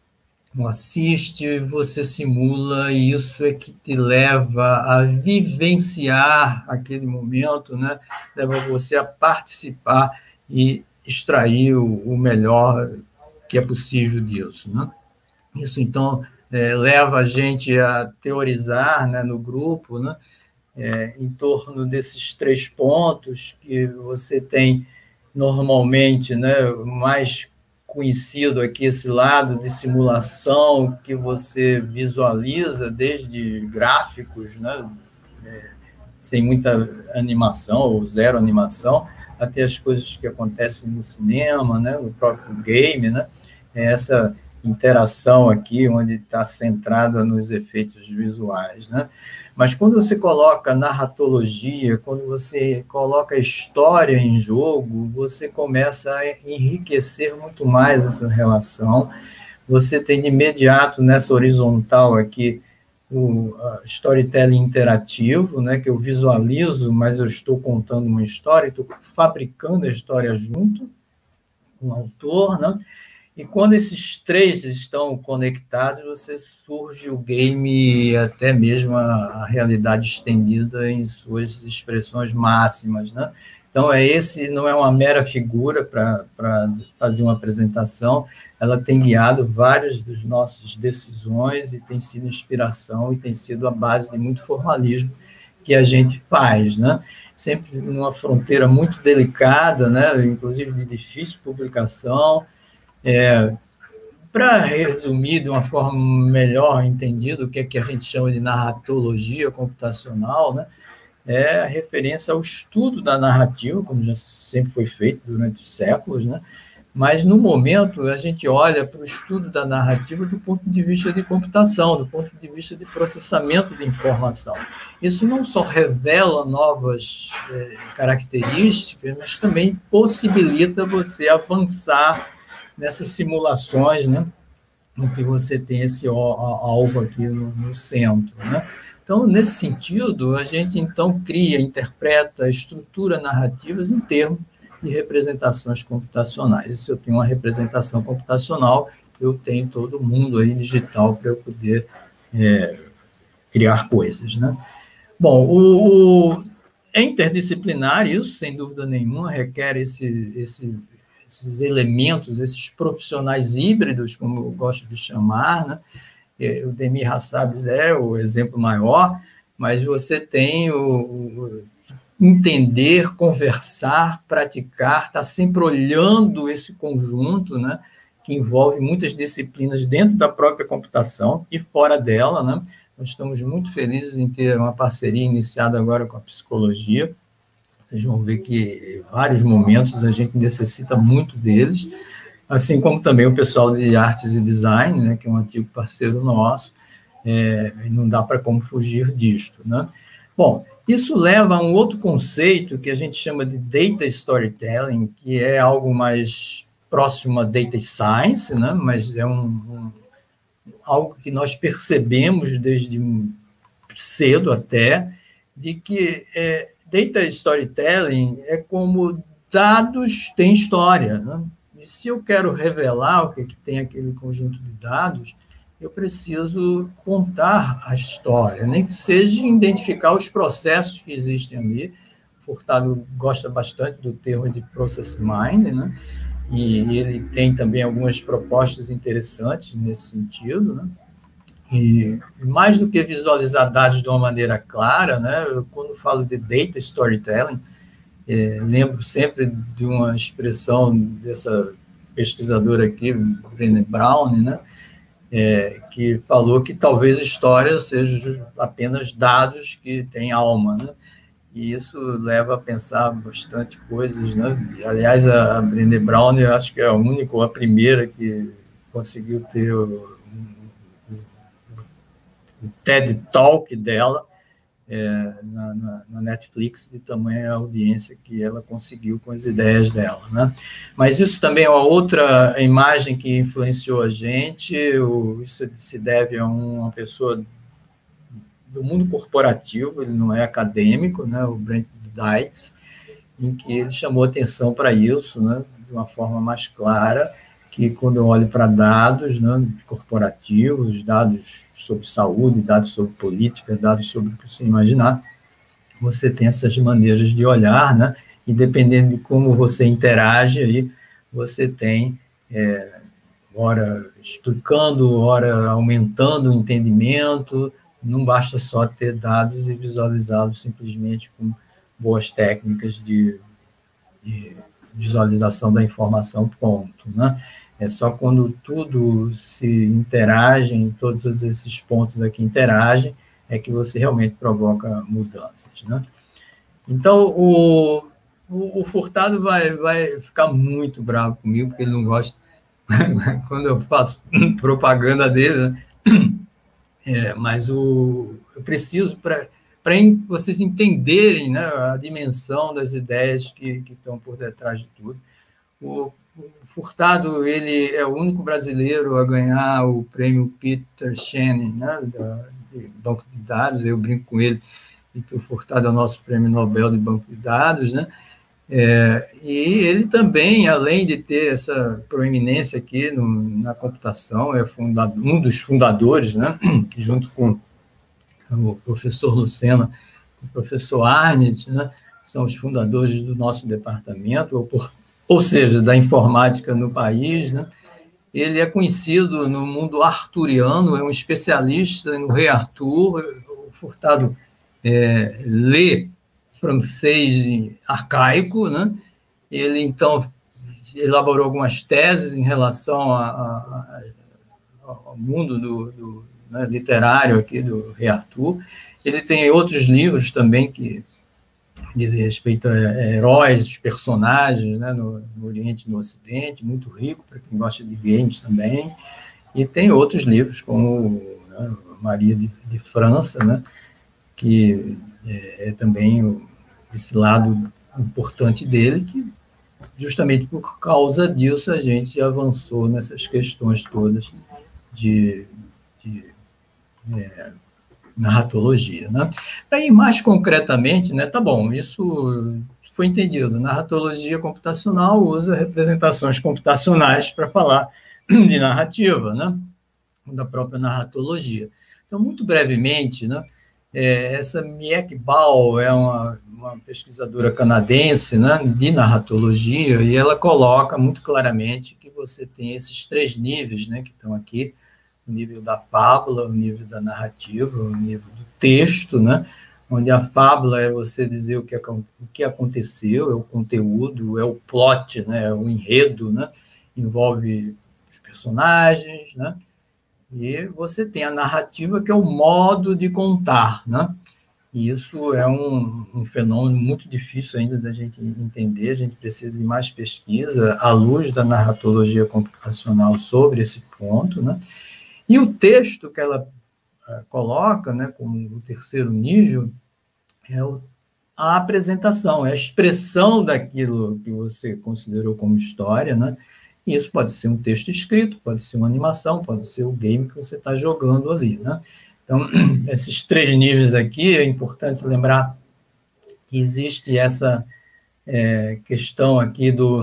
assiste, você simula, e isso é que te leva a vivenciar aquele momento, né? Leva você a participar e extrair o melhor que é possível disso, né? Isso, então, leva a gente a teorizar, né, no grupo, né, em torno desses 3 pontos que você tem normalmente, né, mais conhecido aqui, esse lado de simulação que você visualiza desde gráficos, né, sem muita animação ou zero animação, até as coisas que acontecem no cinema, né, no próprio game, né, essa interação aqui, onde está centrada nos efeitos visuais, né? Mas quando você coloca narratologia, quando você coloca história em jogo, você começa a enriquecer muito mais essa relação. Você tem de imediato, nessa horizontal aqui, o storytelling interativo, né, que eu visualizo, mas eu estou contando uma história, estou fabricando a história junto com o autor, né? E quando esses 3 estão conectados, você surge o game e até mesmo a realidade estendida em suas expressões máximas, né? Então, esse não é uma mera figura para fazer uma apresentação, ela tem guiado várias das nossas decisões e tem sido inspiração e tem sido a base de muito formalismo que a gente faz, né? Sempre numa fronteira muito delicada, né? Inclusive de difícil publicação. Para resumir de uma forma melhor entendida o que é que a gente chama de narratologia computacional, né? É a referência ao estudo da narrativa, como já sempre foi feito durante os séculos, né? Mas, no momento, a gente olha para o estudo da narrativa do ponto de vista de computação, do ponto de vista de processamento de informação. Isso não só revela novas características, mas também possibilita você avançar nessas simulações, né, em que você tem esse alvo aqui no centro, né? Então, nesse sentido, a gente, então, cria, interpreta, estrutura narrativas em termos de representações computacionais. Se eu tenho uma representação computacional, eu tenho todo mundo aí digital para eu poder criar coisas, né? Bom, é interdisciplinar, isso, sem dúvida nenhuma, requer esses elementos, esses profissionais híbridos, como eu gosto de chamar, né? O Demir Hassabis é o exemplo maior, mas você tem o entender, conversar, praticar, estar sempre olhando esse conjunto, né? Que envolve muitas disciplinas dentro da própria computação e fora dela, né? Nós estamos muito felizes em ter uma parceria iniciada agora com a psicologia. Vocês vão ver que, em vários momentos, a gente necessita muito deles, assim como também o pessoal de artes e design, né, que é um antigo parceiro nosso, não dá para como fugir disto, né? Bom, isso leva a um outro conceito que a gente chama de data storytelling, que é algo mais próximo a data science, né, mas é algo que nós percebemos desde cedo até, de que data storytelling é como dados têm história, né? E se eu quero revelar o que tem aquele conjunto de dados, eu preciso contar a história, nem que seja identificar os processos que existem ali. Furtado gosta bastante do termo de process mining, né? E ele tem também algumas propostas interessantes nesse sentido, né? E mais do que visualizar dados de uma maneira clara, né, quando falo de data storytelling, lembro sempre de uma expressão dessa pesquisadora aqui, Brené Brown, né, que falou que talvez história seja apenas dados que têm alma, né? e isso leva a pensar bastante coisas, né? Aliás, a Brené Brown, eu acho que é a única ou a primeira que conseguiu ter o TED Talk dela na Netflix, de tamanha audiência que ela conseguiu com as ideias dela, né? Mas isso também é uma outra imagem que influenciou a gente, isso se deve a uma pessoa do mundo corporativo, ele não é acadêmico, né, o Brent Dykes, em que ele chamou atenção para isso, né, de uma forma mais clara, que quando eu olho para dados, né, corporativos, dados sobre saúde, dados sobre política, dados sobre o que você imaginar, você tem essas maneiras de olhar, né, e dependendo de como você interage, aí você tem ora explicando, ora aumentando o entendimento. Não basta só ter dados e visualizá-los simplesmente com boas técnicas de visualização da informação, ponto, né? É só quando tudo se interage, todos esses pontos aqui interagem, é que você realmente provoca mudanças, né? Então, o Furtado vai ficar muito bravo comigo, porque ele não gosta quando eu faço propaganda dele, né? Mas eu preciso, para vocês entenderem, né, a dimensão das ideias que estão por detrás de tudo. O Furtado, ele é o único brasileiro a ganhar o prêmio Peter Shannon, né, de banco de dados. Eu brinco com ele e que o Furtado é o nosso prêmio Nobel de banco de dados, né? E ele também, além de ter essa proeminência aqui na computação, é um dos fundadores, né, junto com o professor Lucena, o professor Arnett, né, são os fundadores do nosso departamento, ou seja, da informática no país, né? Ele é conhecido no mundo arturiano, é um especialista no rei Arthur. O Furtado lê francês arcaico, né? Ele, então, elaborou algumas teses em relação ao mundo né, literário aqui do rei Arthur. Ele tem outros livros também que dizem respeito a heróis, personagens, né, no Oriente e no Ocidente, muito rico para quem gosta de games também. E tem outros livros, como, né, Maria de França, né, que é também esse lado importante dele, que justamente por causa disso a gente avançou nessas questões todas de narratologia, né? Para ir mais concretamente, né, tá bom, isso foi entendido. Narratologia computacional usa representações computacionais para falar de narrativa, né, da própria narratologia. Então, muito brevemente, né, essa Miek Ball é uma pesquisadora canadense, né, de narratologia, e ela coloca muito claramente que você tem esses 3 níveis, né, que estão aqui: o nível da fábula, o nível da narrativa, o nível do texto, né, onde a fábula é você dizer o que aconteceu, é o conteúdo, é o plot, né, é o enredo, né, envolve os personagens, né, e você tem a narrativa, que é o modo de contar, né? E isso é um fenômeno muito difícil ainda da gente entender, a gente precisa de mais pesquisa à luz da narratologia computacional sobre esse ponto, né? E o texto que ela coloca, né, como o 3º nível, é a apresentação, é a expressão daquilo que você considerou como história, né? E isso pode ser um texto escrito, pode ser uma animação, pode ser o game que você está jogando ali, né? Então, esses 3 níveis aqui, é importante lembrar que existe essa questão aqui do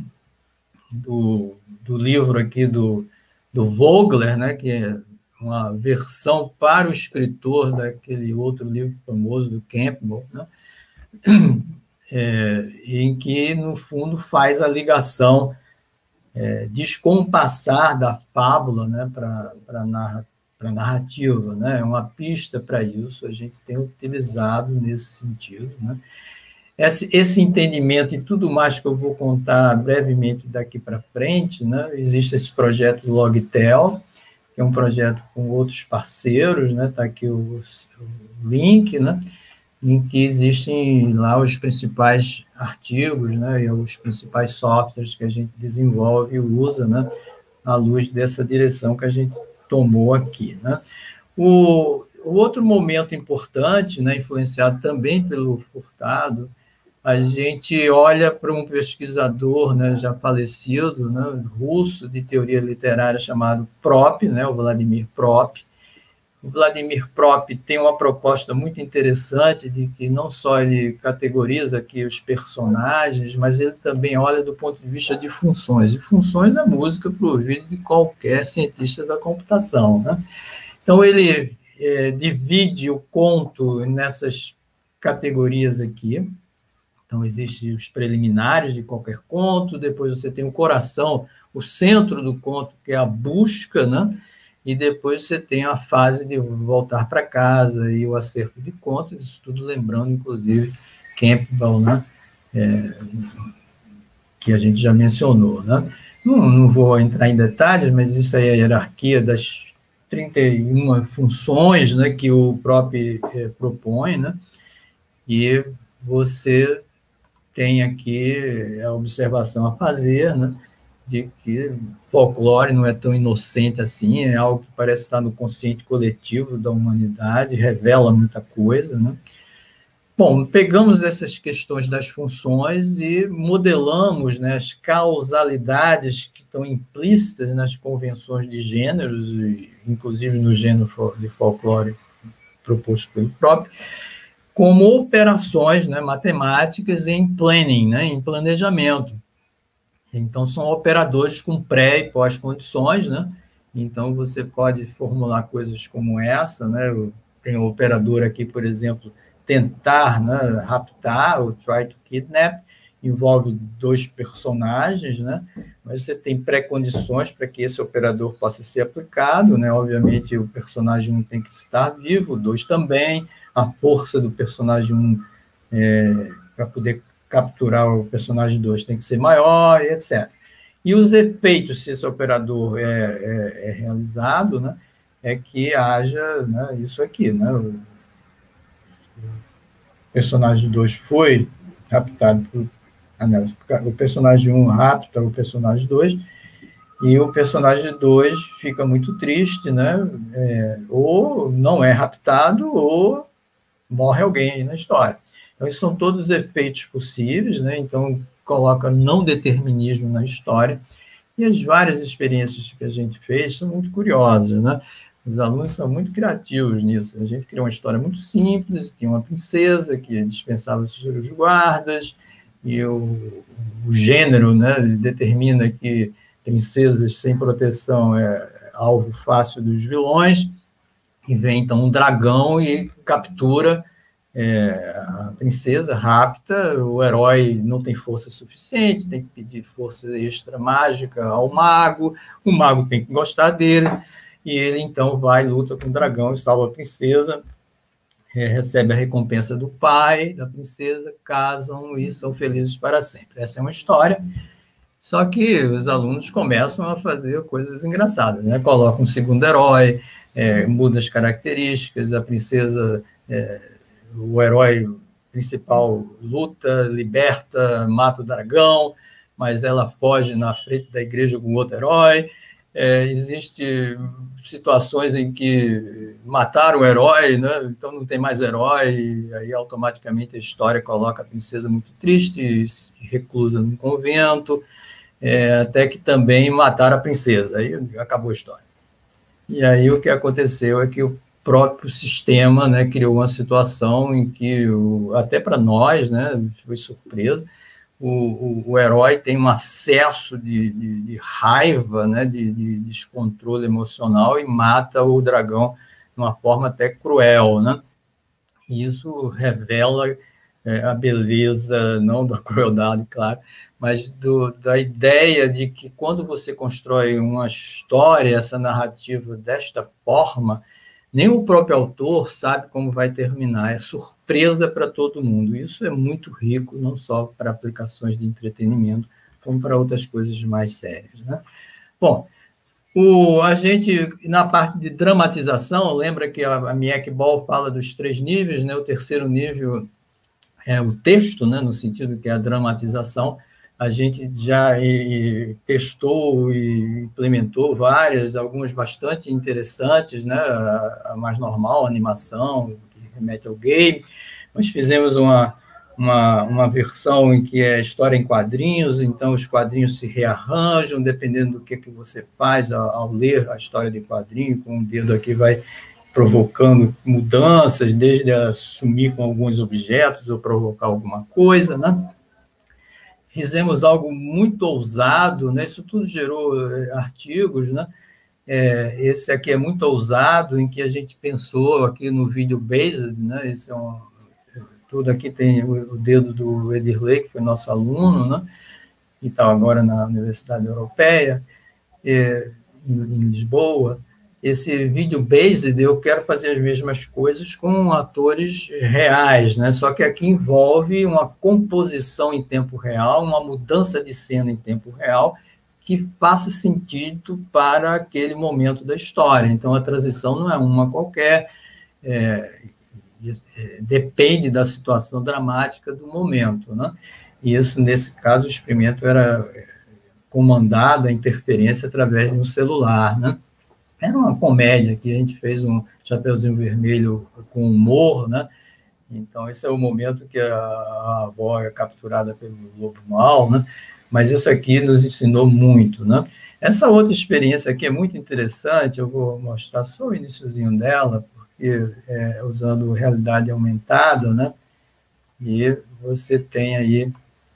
livro aqui do Vogler, né, que é uma versão para o escritor daquele outro livro famoso do Campbell, né, em que, no fundo, faz a ligação, descompassar da fábula, né, para a narrativa, né, é uma pista para isso, a gente tem utilizado nesse sentido, né. Esse entendimento e tudo mais que eu vou contar brevemente daqui para frente, né, existe esse projeto Logtel, que é um projeto com outros parceiros, né, está aqui o link, né, em que existem lá os principais artigos, né, e os principais softwares que a gente desenvolve e usa, né, à luz dessa direção que a gente tomou aqui, né. O outro momento importante, né, influenciado também pelo Furtado, a gente olha para um pesquisador, né, já falecido, né, russo, de teoria literária, chamado Prop, né, o Vladimir Prop. O Vladimir Prop tem uma proposta muito interessante de que não só ele categoriza aqui os personagens, mas ele também olha do ponto de vista de funções. E funções é música para o ouvido de qualquer cientista da computação, né? Então, ele divide o conto nessas categorias aqui. Então, existem os preliminares de qualquer conto, depois você tem o coração, o centro do conto, que é a busca, né? E depois você tem a fase de voltar para casa e o acerto de contas, isso tudo lembrando, inclusive, Campbell, né? Que a gente já mencionou, né? Não vou entrar em detalhes, mas isso aí é a hierarquia das 31 funções, né, que o próprio propõe, né? E você tem aqui a observação a fazer, né, de que folclore não é tão inocente assim, é algo que parece estar no consciente coletivo da humanidade, revela muita coisa, né? Bom, pegamos essas questões das funções e modelamos, né, as causalidades que estão implícitas nas convenções de gêneros, inclusive no gênero de folclore proposto pelo próprio, como operações, né, matemáticas em planning, né, em planejamento. Então, são operadores com pré- e pós-condições, né? Então, você pode formular coisas como essa, né? Tem um operador aqui, por exemplo, tentar, né, raptar, ou try to kidnap, envolve 2 personagens, né? Mas você tem pré-condições para que esse operador possa ser aplicado, né? Obviamente, o personagem 1 tem que estar vivo, o 2 também, a força do personagem 1 para poder capturar o personagem 2 tem que ser maior, e etc. E os efeitos, se esse operador é realizado, né, é que haja, né, isso aqui, né, o personagem 2 foi raptado por... o personagem 1 rapta o personagem 2, e o personagem 2 fica muito triste, né, ou não é raptado, ou morre alguém na história. Então, esses são todos os efeitos possíveis, né? Então, coloca não determinismo na história, e as várias experiências que a gente fez são muito curiosas, né? Os alunos são muito criativos nisso. A gente criou uma história muito simples, tinha uma princesa que dispensava os seus guardas, e o gênero, né, determina que princesas sem proteção é alvo fácil dos vilões, e vem, então, um dragão e captura a princesa, rapta, o herói não tem força suficiente, tem que pedir força extra mágica ao mago, o mago tem que gostar dele, e ele, então, vai, luta com o dragão, salva a princesa, recebe a recompensa do pai da princesa, casam e são felizes para sempre. Essa é uma história, só que os alunos começam a fazer coisas engraçadas, né? Colocam um segundo herói, muda as características, a princesa... o herói principal luta, liberta, mata o dragão, mas ela foge na frente da igreja com outro herói. Existem situações em que mataram o herói, né? Então não tem mais herói, e aí automaticamente a história coloca a princesa muito triste, reclusa num convento, até que também mataram a princesa, aí acabou a história. E aí o que aconteceu é que o próprio sistema, né, criou uma situação em que, até para nós, né, foi surpresa, o herói tem um acesso de raiva, né, de descontrole emocional e mata o dragão de uma forma até cruel, né? E isso revela a beleza, não da crueldade, claro, mas da ideia de que quando você constrói uma história, essa narrativa desta forma, nem o próprio autor sabe como vai terminar, é surpresa para todo mundo. Isso é muito rico, não só para aplicações de entretenimento, como para outras coisas mais sérias, né? Bom, A gente, na parte de dramatização, lembra que a Mieke Ball fala dos 3 níveis, né? O terceiro nível é o texto, né? No sentido que é a dramatização. A gente já testou e implementou várias, algumas bastante interessantes, né? A mais normal, a animação, que remete ao game, mas fizemos uma versão em que é história em quadrinhos, então os quadrinhos se rearranjam, dependendo do que você faz ao ler a história de quadrinho, com o dedo aqui vai provocando mudanças, desde assumir com alguns objetos ou provocar alguma coisa, né? Fizemos algo muito ousado, né? Isso tudo gerou artigos, né? Esse aqui é muito ousado, em que a gente pensou aqui no Video Based, né? Esse é tudo aqui tem o dedo do Edirley, que foi nosso aluno, né? E está agora na Universidade Europeia, em Lisboa. Esse video-based, eu quero fazer as mesmas coisas com atores reais, né? Só que aqui envolve uma composição em tempo real, uma mudança de cena em tempo real, que faça sentido para aquele momento da história. Então, a transição não é uma qualquer, depende da situação dramática do momento, né? E isso, nesse caso, o experimento era comandado, a interferência através de um celular, né? Era uma comédia que a gente fez um Chapeuzinho Vermelho com humor, né? Então, esse é o momento que a avó é capturada pelo lobo mau, né? Mas isso aqui nos ensinou muito, né? Essa outra experiência aqui é muito interessante, eu vou mostrar só o iniciozinho dela, porque usando realidade aumentada, né? E você tem aí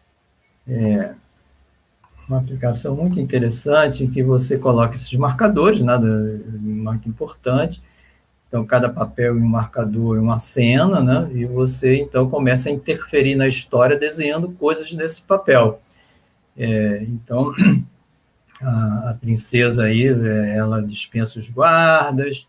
uma aplicação muito interessante em que você coloca esses marcadores, nada muito importante. Então, cada papel e um marcador é uma cena, né? E você, então, começa a interferir na história desenhando coisas nesse papel. Então, a princesa aí, ela dispensa os guardas,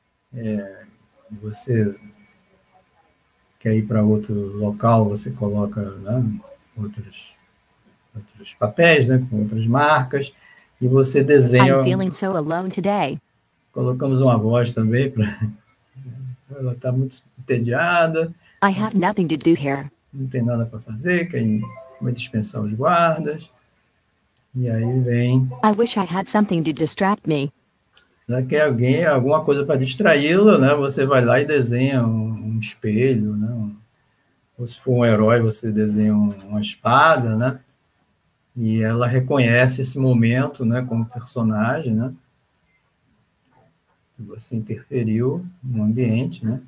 você quer ir para outro local, você coloca, né, outros papéis, né, com outras marcas, e você desenha... I'm feeling so alone today. Colocamos uma voz também, ela está muito entediada. I have nothing to do here. Não tem nada para fazer, vai dispensar os guardas. E aí vem... I wish I had something to distract me. Já que alguma coisa para distraí-la, né? Você vai lá e desenha um espelho, né? Ou se for um herói, você desenha uma espada, né? E ela reconhece esse momento, né, como personagem, né? Você interferiu no ambiente, né?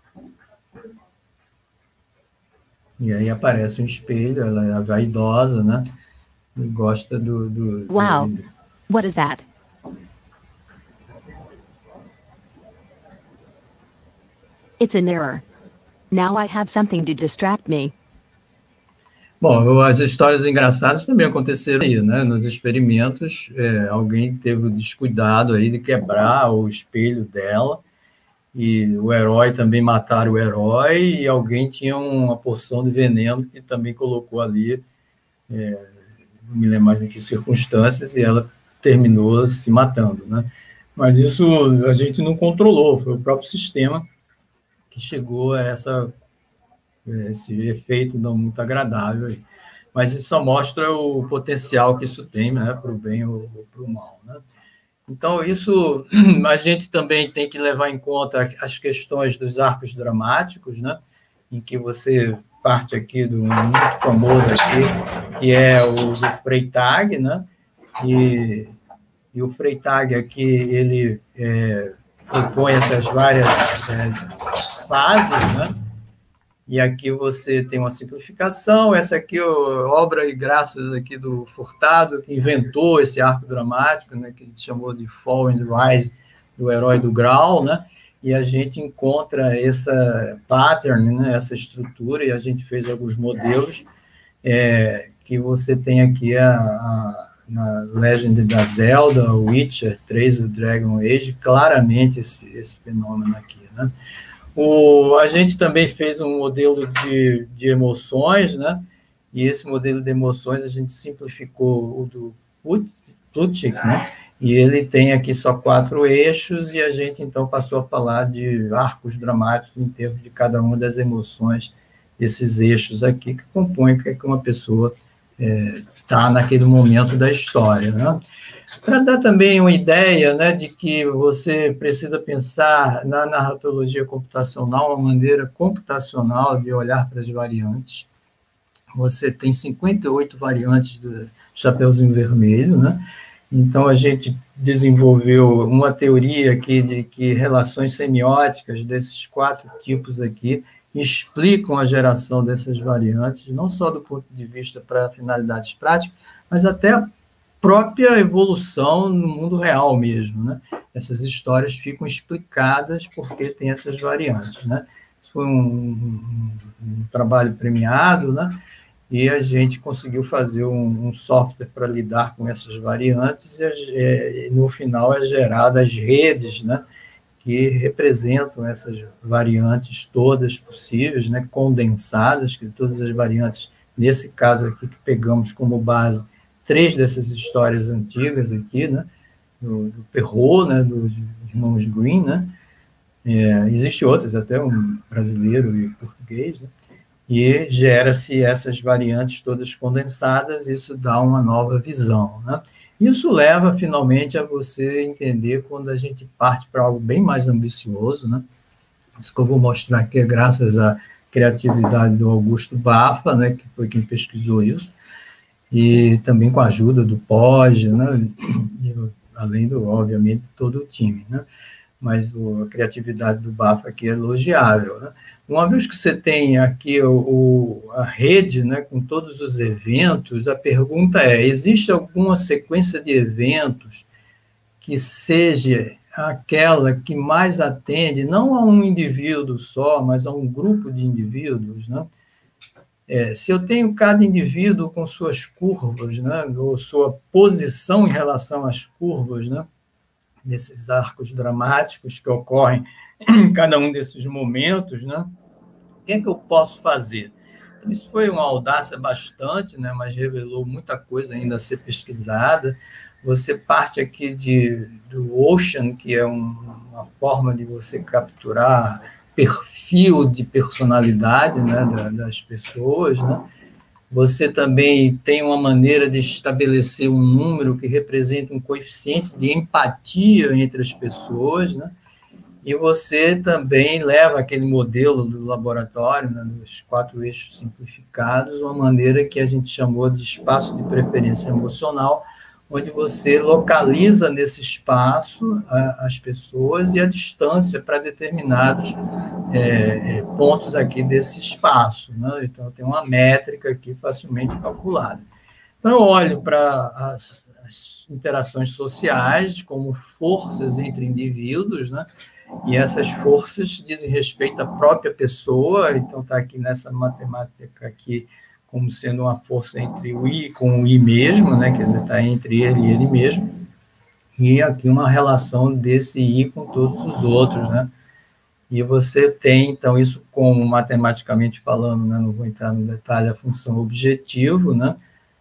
E aí aparece um espelho, ela é vaidosa, né? E gosta do Wow, what is that? It's a mirror. Now I have something to distract me. Bom, as histórias engraçadas também aconteceram aí, né? Nos experimentos, alguém teve o descuidado aí de quebrar o espelho dela, e o herói também mataram o herói, e alguém tinha uma porção de veneno que também colocou ali, não me lembro mais em que circunstâncias, e ela terminou se matando, né? Mas isso a gente não controlou, foi o próprio sistema que chegou a esse efeito não muito agradável aí. Mas isso só mostra o potencial que isso tem, né, para o bem ou para o mal, né? Então, isso a gente também tem que levar em conta as questões dos arcos dramáticos, né, em que você parte aqui do muito famoso aqui, que é o do Freytag, né, e o Freytag aqui, ele propõe essas várias fases, né? E aqui você tem uma simplificação. Essa aqui é obra e graças aqui do Furtado, que inventou esse arco dramático, né? Que ele chamou de Fall and Rise do herói do Graal, né? E a gente encontra essa pattern, né? Essa estrutura, e a gente fez alguns modelos que você tem aqui na Legend da Zelda, o Witcher 3, o Dragon Age, claramente esse fenômeno aqui, né? A gente também fez um modelo de emoções, né? E esse modelo de emoções a gente simplificou o do Plutchik, né? e ele tem aqui só 4 eixos, e a gente, então, passou a falar de arcos dramáticos em termos de cada uma das emoções desses eixos aqui, que compõem o que uma pessoa está naquele momento da história, né? Para dar também uma ideia, né, de que você precisa pensar na narratologia computacional, uma maneira computacional de olhar para as variantes. Você tem 58 variantes do Chapeuzinho Vermelho, né? Então, a gente desenvolveu uma teoria aqui de que relações semióticas desses 4 tipos aqui explicam a geração dessas variantes, não só do ponto de vista para finalidades práticas, mas até a própria evolução no mundo real mesmo, né? Essas histórias ficam explicadas porque tem essas variantes, né? Isso foi um trabalho premiado, né? E a gente conseguiu fazer um software para lidar com essas variantes, e no final é gerado as redes, né, que representam essas variantes todas possíveis, né, condensadas, que todas as variantes, nesse caso aqui, que pegamos como base 3 dessas histórias antigas aqui, né, do Perrault, né, dos irmãos Green, né, existe outros, até um brasileiro e português, né, e gera-se essas variantes todas condensadas, isso dá uma nova visão, né? Isso leva, finalmente, a você entender quando a gente parte para algo bem mais ambicioso, né? Isso que eu vou mostrar aqui é graças à criatividade do Augusto Baffa, né, que foi quem pesquisou isso, e também com a ajuda do Poggi, né, e, além do, obviamente, todo o time, né? Mas a criatividade do Baffa aqui é elogiável, né? Uma vez que você tem aqui a rede, né, com todos os eventos, a pergunta é, existe alguma sequência de eventos que seja aquela que mais atende, não a um indivíduo só, mas a um grupo de indivíduos, né? Se eu tenho cada indivíduo com suas curvas, né, ou sua posição em relação às curvas, né, desses arcos dramáticos que ocorrem em cada um desses momentos, né? O que é que eu posso fazer? Então, isso foi uma audácia bastante, né? Mas revelou muita coisa ainda a ser pesquisada. Você parte aqui do Ocean, que é uma forma de você capturar perfil de personalidade, né, das pessoas, né? Você também tem uma maneira de estabelecer um número que representa um coeficiente de empatia entre as pessoas, né? E você também leva aquele modelo do laboratório, né, dos 4 eixos simplificados, uma maneira que a gente chamou de espaço de preferência emocional, onde você localiza nesse espaço as pessoas e a distância para determinados pontos aqui desse espaço, né? Então, tem uma métrica aqui facilmente calculada. Então, eu olho para as interações sociais como forças entre indivíduos, né? E essas forças dizem respeito à própria pessoa, então está aqui nessa matemática aqui como sendo uma força entre o I com o I mesmo, né? Quer dizer, está entre ele e ele mesmo, e aqui uma relação desse I com todos os outros, né? E você tem, então, isso como matematicamente falando, né? Não vou entrar no detalhe, a função objetivo, né?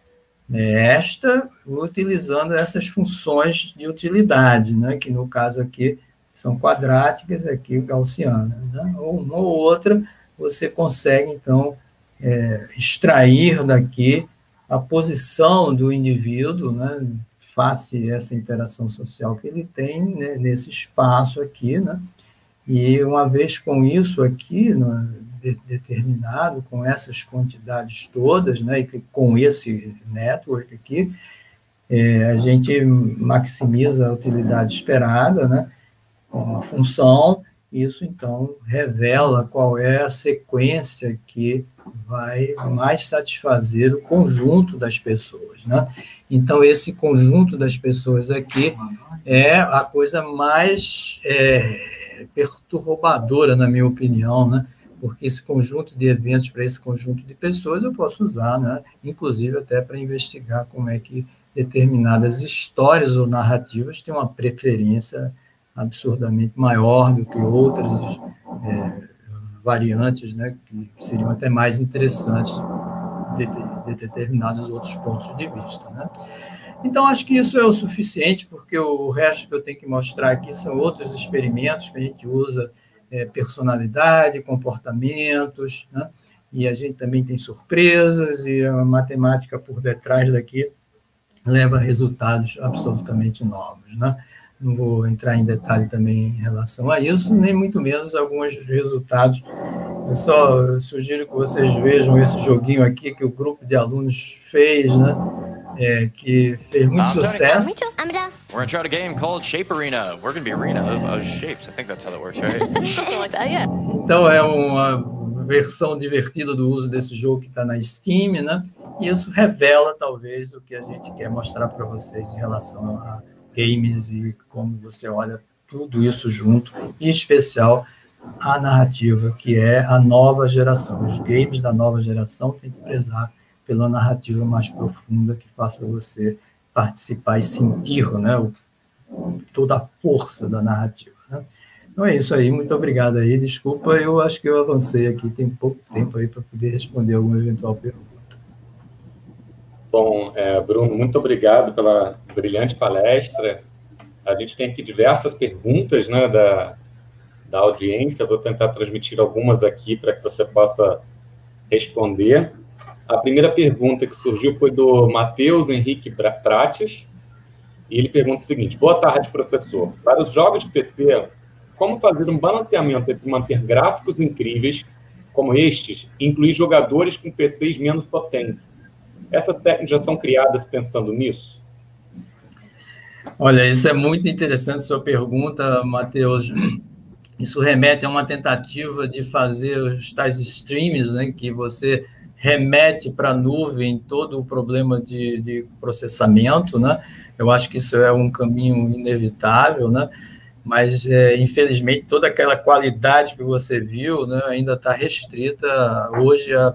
Utilizando essas funções de utilidade, né? Que no caso aqui são quadráticas, aqui gaussianas, né? Ou uma ou outra, você consegue, então, extrair daqui a posição do indivíduo, né, face a essa interação social que ele tem, né, nesse espaço aqui, né, e uma vez com isso aqui, né, determinado, com essas quantidades todas, né, e com esse network aqui, a gente maximiza a utilidade esperada, né, com uma função. Isso, então, revela qual é a sequência que vai mais satisfazer o conjunto das pessoas, né? Então, esse conjunto das pessoas aqui é a coisa mais perturbadora, na minha opinião, né? Porque esse conjunto de eventos para esse conjunto de pessoas eu posso usar, né? Inclusive até para investigar como é que determinadas histórias ou narrativas têm uma preferência absurdamente maior do que outras variantes, né, que seriam até mais interessantes de determinados outros pontos de vista, né? Então, acho que isso é o suficiente, porque o resto que eu tenho que mostrar aqui são outros experimentos que a gente usa, personalidade, comportamentos, né? E a gente também tem surpresas, e a matemática por detrás daqui leva a resultados absolutamente novos, né? Não vou entrar em detalhe também em relação a isso, nem muito menos alguns resultados. Eu só sugiro que vocês vejam esse joguinho aqui que o grupo de alunos fez, né? Que fez muito sucesso. We're gonna try a game called Shape Arena. We're gonna be arena of shapes. I think that's how that works, right? Something like that, yeah. Então, é uma versão divertida do uso desse jogo que está na Steam, né? E isso revela, talvez, o que a gente quer mostrar para vocês em relação a games e como você olha tudo isso junto, em especial a narrativa, que é a nova geração. Os games da nova geração têm que prezar pela narrativa mais profunda, que faça você participar e sentir, né, toda a força da narrativa, né? Então é isso aí, muito obrigado aí, desculpa, eu acho que eu avancei aqui, tem pouco tempo aí para poder responder alguma eventual pergunta. Bom, Bruno, muito obrigado pela brilhante palestra. A gente tem aqui diversas perguntas, né, da audiência, eu vou tentar transmitir algumas aqui para que você possa responder. A primeira pergunta que surgiu foi do Matheus Henrique Prates, e ele pergunta o seguinte: boa tarde, professor. Para os jogos de PC, como fazer um balanceamento entre manter gráficos incríveis, como estes, e incluir jogadores com PCs menos potentes? Essas técnicas já são criadas pensando nisso? Olha, isso é muito interessante, sua pergunta, Matheus. Isso remete a uma tentativa de fazer os tais streams, né, que você remete para a nuvem todo o problema de processamento, né? Eu acho que isso é um caminho inevitável, né? Mas, infelizmente, toda aquela qualidade que você viu, né, ainda está restrita hoje a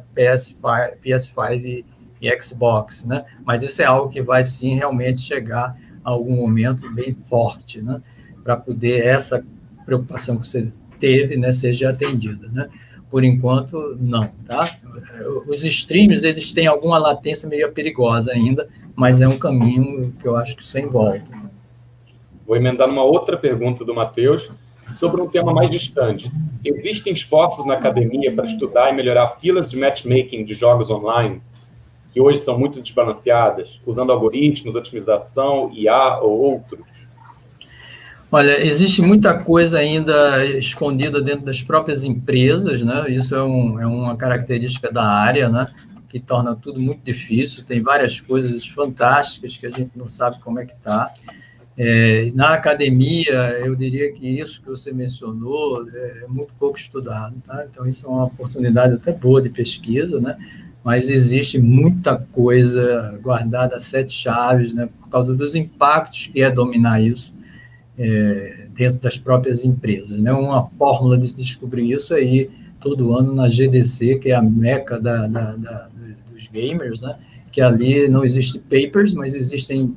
PS5 e Xbox, né? Mas isso é algo que vai, sim, realmente chegar a algum momento bem forte, né? Para poder essa preocupação que você teve, né, seja atendida, né? Por enquanto, não, tá? Os streams, eles têm alguma latência meio perigosa ainda, mas é um caminho que eu acho que sem volta. Vou emendar uma outra pergunta do Matheus, sobre um tema mais distante. Existem esforços na academia para estudar e melhorar filas de matchmaking de jogos online, que hoje são muito desbalanceadas, usando algoritmos, otimização, IA ou outros? Olha, existe muita coisa ainda escondida dentro das próprias empresas, né? Isso é uma característica da área, né? Que torna tudo muito difícil. Tem várias coisas fantásticas que a gente não sabe como é que está. Na academia, eu diria que isso que você mencionou é muito pouco estudado, tá? Então, isso é uma oportunidade até boa de pesquisa, né? Mas existe muita coisa guardada a 7 chaves, né? Por causa dos impactos que é dominar isso dentro das próprias empresas, né? Uma fórmula de descobrir isso aí todo ano na GDC, que é a meca dos gamers, né? Que ali não existe papers, mas existem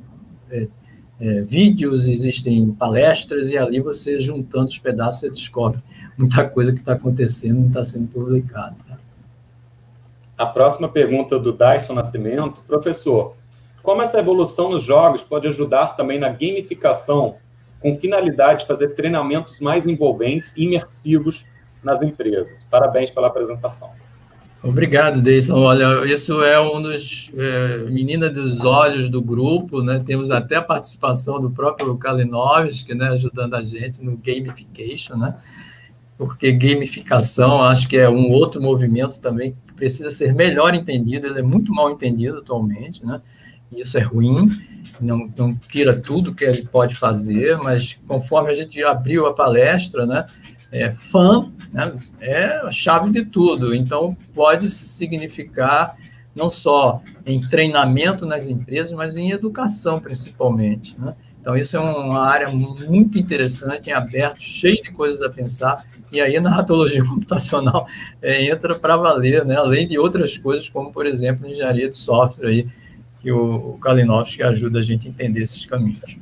vídeos, existem palestras, e ali você, juntando os pedaços, você descobre muita coisa que está acontecendo e não está sendo publicada. Tá? A próxima pergunta do Dyson Nascimento: professor, como essa evolução nos jogos pode ajudar também na gamificação, com finalidade de fazer treinamentos mais envolventes e imersivos nas empresas? Parabéns pela apresentação. Obrigado, Deison. Olha, isso é um dos menina dos olhos do grupo, né? Temos até a participação do próprio Kalinowski, né, ajudando a gente no gamification, né? Porque gamificação, acho que é um outro movimento também que precisa ser melhor entendido. Ele é muito mal entendido atualmente, né? E isso é ruim. Não tira tudo que ele pode fazer, mas conforme a gente abriu a palestra, né, fã, né, é a chave de tudo. Então, pode significar não só em treinamento nas empresas, mas em educação, principalmente, né? Então, isso é uma área muito interessante, em aberto, cheio de coisas a pensar, e aí a narratologia computacional entra para valer, né? Além de outras coisas, como, por exemplo, engenharia de software, aí, que o Kalinowski ajuda a gente a entender esses caminhos.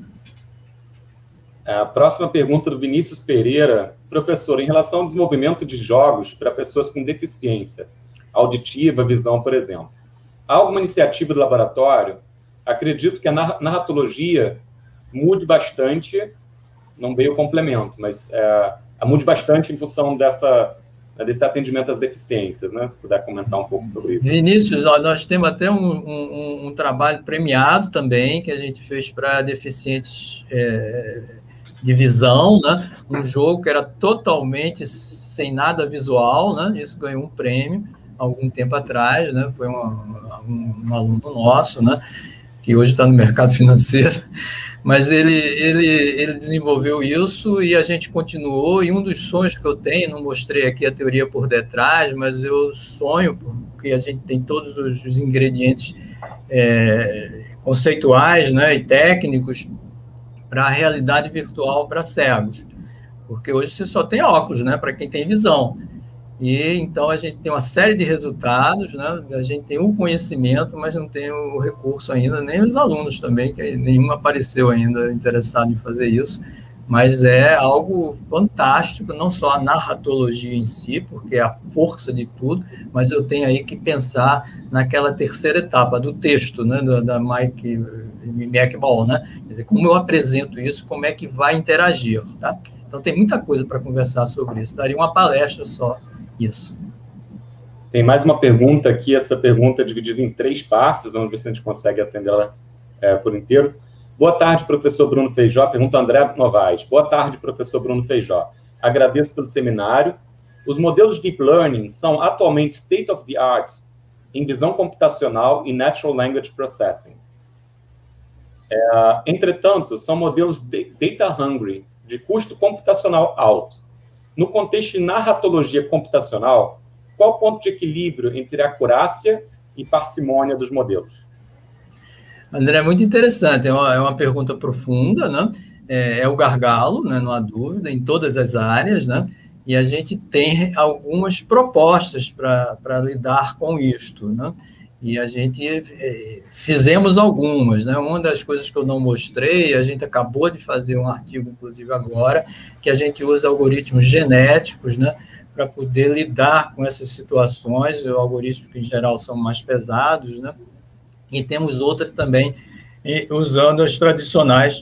A próxima pergunta do Vinícius Pereira: professor, em relação ao desenvolvimento de jogos para pessoas com deficiência auditiva, visão, por exemplo, há alguma iniciativa do laboratório? Acredito que a narratologia mude bastante, não veio o complemento, mas mude bastante em função desse atendimento às deficiências, né? Se puder comentar um pouco sobre isso. Vinícius, nós temos até um trabalho premiado também, que a gente fez para deficientes de visão, né? Um jogo que era totalmente sem nada visual, né? Isso ganhou um prêmio algum tempo atrás, né? Foi um aluno nosso, né? Que hoje está no mercado financeiro, mas ele desenvolveu isso e a gente continuou, e um dos sonhos que eu tenho, não mostrei aqui a teoria por detrás, mas eu sonho, porque a gente tem todos os ingredientes conceituais, né, e técnicos para a realidade virtual para cegos, porque hoje você só tem óculos, né, para quem tem visão. E então a gente tem uma série de resultados, né? A gente tem o conhecimento, mas não tem o recurso ainda, nem os alunos também, que nenhum apareceu ainda interessado em fazer isso, mas é algo fantástico, não só a narratologia em si, porque é a força de tudo, mas eu tenho aí que pensar naquela terceira etapa do texto, né? Da Mike McBall, né? Quer dizer, como eu apresento isso, como é que vai interagir, tá? Então tem muita coisa para conversar sobre isso, daria uma palestra só. Isso. Tem mais uma pergunta aqui, essa pergunta é dividida em 3 partes, vamos ver se a gente consegue atendê-la por inteiro. Boa tarde, professor Bruno Feijó, pergunta André Novaes. Boa tarde, professor Bruno Feijó. Agradeço pelo seminário. Os modelos de Deep Learning são atualmente state of the art em visão computacional e Natural Language Processing. Entretanto, são modelos data hungry, de custo computacional alto. No contexto de narratologia computacional, qual o ponto de equilíbrio entre a acurácia e parcimônia dos modelos? André, muito interessante, é uma pergunta profunda, né? É o gargalo, né? Não há dúvida, em todas as áreas, né? E a gente tem algumas propostas para lidar com isto, né? E a gente fizemos algumas, né? Uma das coisas que eu não mostrei, a gente acabou de fazer um artigo, inclusive agora, que a gente usa algoritmos genéticos, né? Para poder lidar com essas situações, os algoritmos que, em geral, são mais pesados, né? E temos outras também usando as tradicionais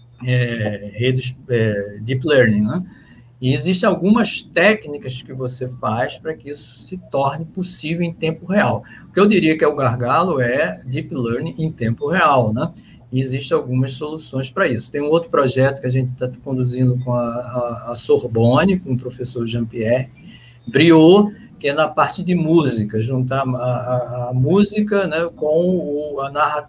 redes Deep Learning, né? E existem algumas técnicas que você faz para que isso se torne possível em tempo real. O que eu diria que é o gargalo é Deep Learning em tempo real, né? E existem algumas soluções para isso. Tem um outro projeto que a gente está conduzindo com a Sorbonne, com o professor Jean-Pierre Briot, que é na parte de música, juntar a música, né, com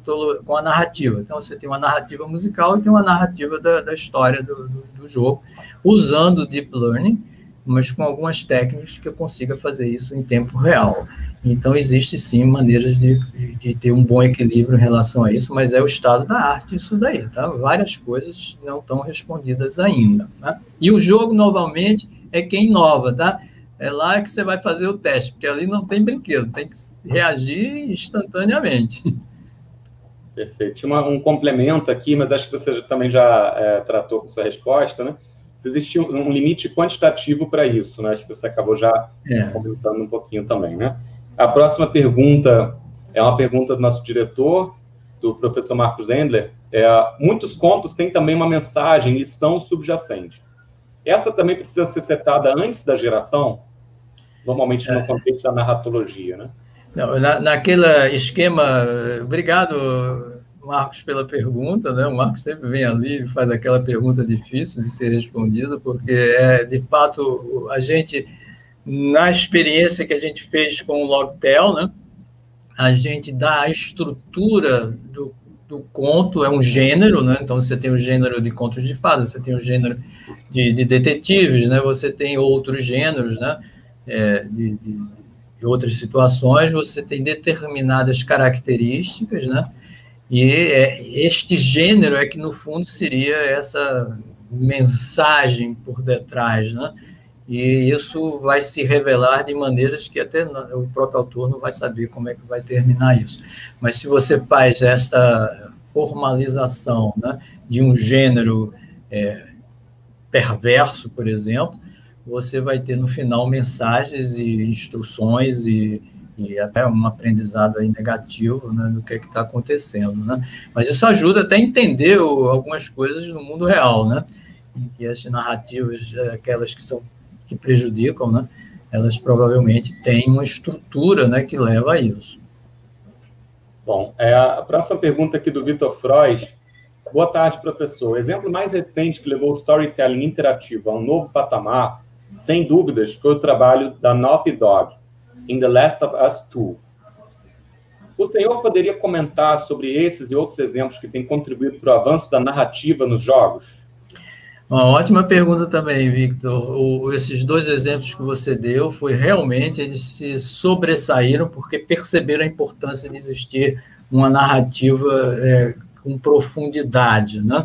a narrativa. Então, você tem uma narrativa musical e tem uma narrativa da história do jogo, usando o Deep Learning, mas com algumas técnicas que eu consiga fazer isso em tempo real. Então, existe, sim, maneiras de ter um bom equilíbrio em relação a isso, mas é o estado da arte isso daí, tá? Várias coisas não estão respondidas ainda, tá? E o jogo, novamente, é quem inova, tá? É lá que você vai fazer o teste, porque ali não tem brinquedo, tem que reagir instantaneamente. Perfeito. Tinha um complemento aqui, mas acho que você também já tratou com sua resposta, né? Se existe um limite quantitativo para isso, né? Acho que você acabou já comentando um pouquinho também, né? A próxima pergunta é uma pergunta do nosso diretor, do professor Marcos Endler. Muitos contos têm também uma mensagem, lição subjacente. Essa também precisa ser setada antes da geração? Normalmente no contexto da narratologia, né? Não, naquele esquema... Obrigado, Marcos, pela pergunta, né? O Marcos sempre vem ali e faz aquela pergunta difícil de ser respondida, porque de fato, a gente, na experiência que a gente fez com o Logtel, né? A gente dá a estrutura do conto, é um gênero, né? Então, você tem o gênero de contos de fadas, você tem o gênero de detetives, né? Você tem outros gêneros, né? De outras situações, você tem determinadas características, né? E este gênero é que, no fundo, seria essa mensagem por detrás, né? E isso vai se revelar de maneiras que até o próprio autor não vai saber como é que vai terminar isso. Mas se você faz esta formalização, né, de um gênero perverso, por exemplo, você vai ter no final mensagens e instruções e e até um aprendizado aí negativo, né, do que está acontecendo, né? Mas isso ajuda até a entender algumas coisas no mundo real, né? E as narrativas, aquelas que prejudicam, né? Elas provavelmente têm uma estrutura, né, que leva a isso. Bom, a próxima pergunta aqui do Vitor Frois. Boa tarde, professor. O exemplo mais recente que levou o storytelling interativo a um novo patamar, sem dúvidas, foi o trabalho da Naughty Dog, in The Last of Us 2. O senhor poderia comentar sobre esses e outros exemplos que têm contribuído para o avanço da narrativa nos jogos? Uma ótima pergunta também, Victor. Esses 2 exemplos que você deu, eles se sobressaíram porque perceberam a importância de existir uma narrativa com profundidade, né?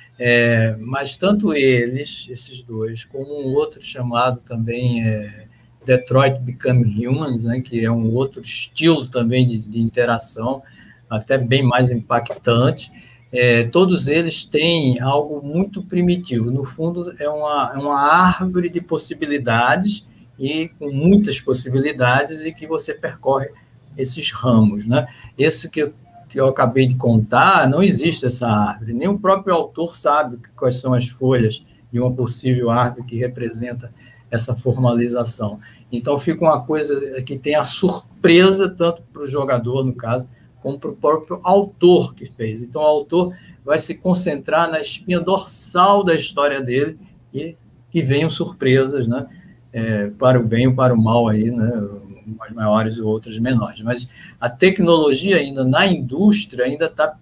Mas tanto esses 2, como um outro chamado também Detroit Become Humans, né, que é um outro estilo também de interação, até bem mais impactante, todos eles têm algo muito primitivo. No fundo, é uma árvore de possibilidades, e com muitas possibilidades, e que você percorre esses ramos, né? Esse que eu acabei de contar, não existe essa árvore, nem o próprio autor sabe quais são as folhas de uma possível árvore que representa essa formalização. Então, fica uma coisa que tem a surpresa, tanto para o jogador, no caso, como para o próprio autor que fez. Então, o autor vai se concentrar na espinha dorsal da história dele, e que venham surpresas, né? Para o bem ou para o mal, aí, né? Umas maiores e outras menores. Mas a tecnologia ainda na indústria ainda está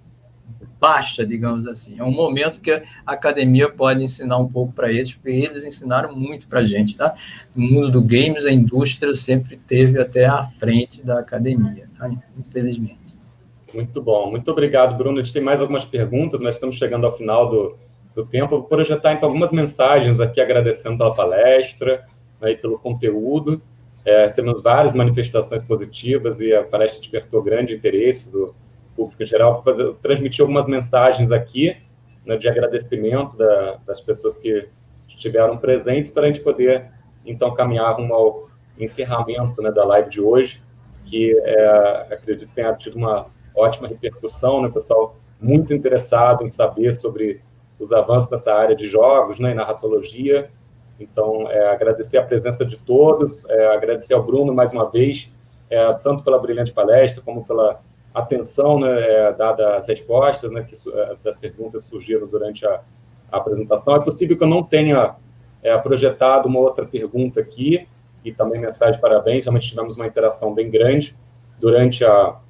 baixa, digamos assim. É um momento que a academia pode ensinar um pouco para eles, porque eles ensinaram muito para a gente, tá? No mundo do games, a indústria sempre esteve até à frente da academia, tá? Infelizmente. Muito bom. Muito obrigado, Bruno. A gente tem mais algumas perguntas, nós estamos chegando ao final do tempo. Eu vou projetar, então, algumas mensagens aqui, agradecendo pela palestra, né, e pelo conteúdo. Recebemos várias manifestações positivas e a palestra despertou grande interesse do público em geral. Vou transmitir algumas mensagens aqui, né, de agradecimento das pessoas que estiveram presentes, para a gente poder, então, caminhar rumo ao encerramento, né, da live de hoje, que acredito que tenha tido uma ótima repercussão, né, pessoal muito interessado em saber sobre os avanços nessa área de jogos, né, e narratologia. Então, agradecer a presença de todos, agradecer ao Bruno mais uma vez, tanto pela brilhante palestra, como pela atenção, né, dada às respostas, né, das perguntas que surgiram durante a apresentação. É possível que eu não tenha projetado uma outra pergunta aqui, e também mensagem de parabéns, realmente tivemos uma interação bem grande durante a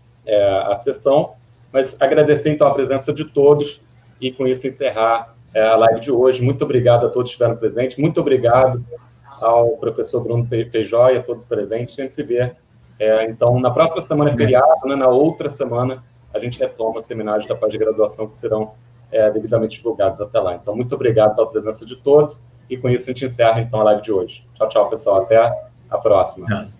sessão, mas agradecer, então, a presença de todos, e com isso encerrar a live de hoje. Muito obrigado a todos que estiveram presentes, muito obrigado ao professor Bruno Feijó e a todos presentes. A gente se vê, então, na próxima semana é feriado, né? Na outra semana a gente retoma os seminários da pós-graduação, que serão devidamente divulgados até lá. Então, muito obrigado pela presença de todos, e com isso a gente encerra, então, a live de hoje. Tchau, tchau, pessoal. Até a próxima.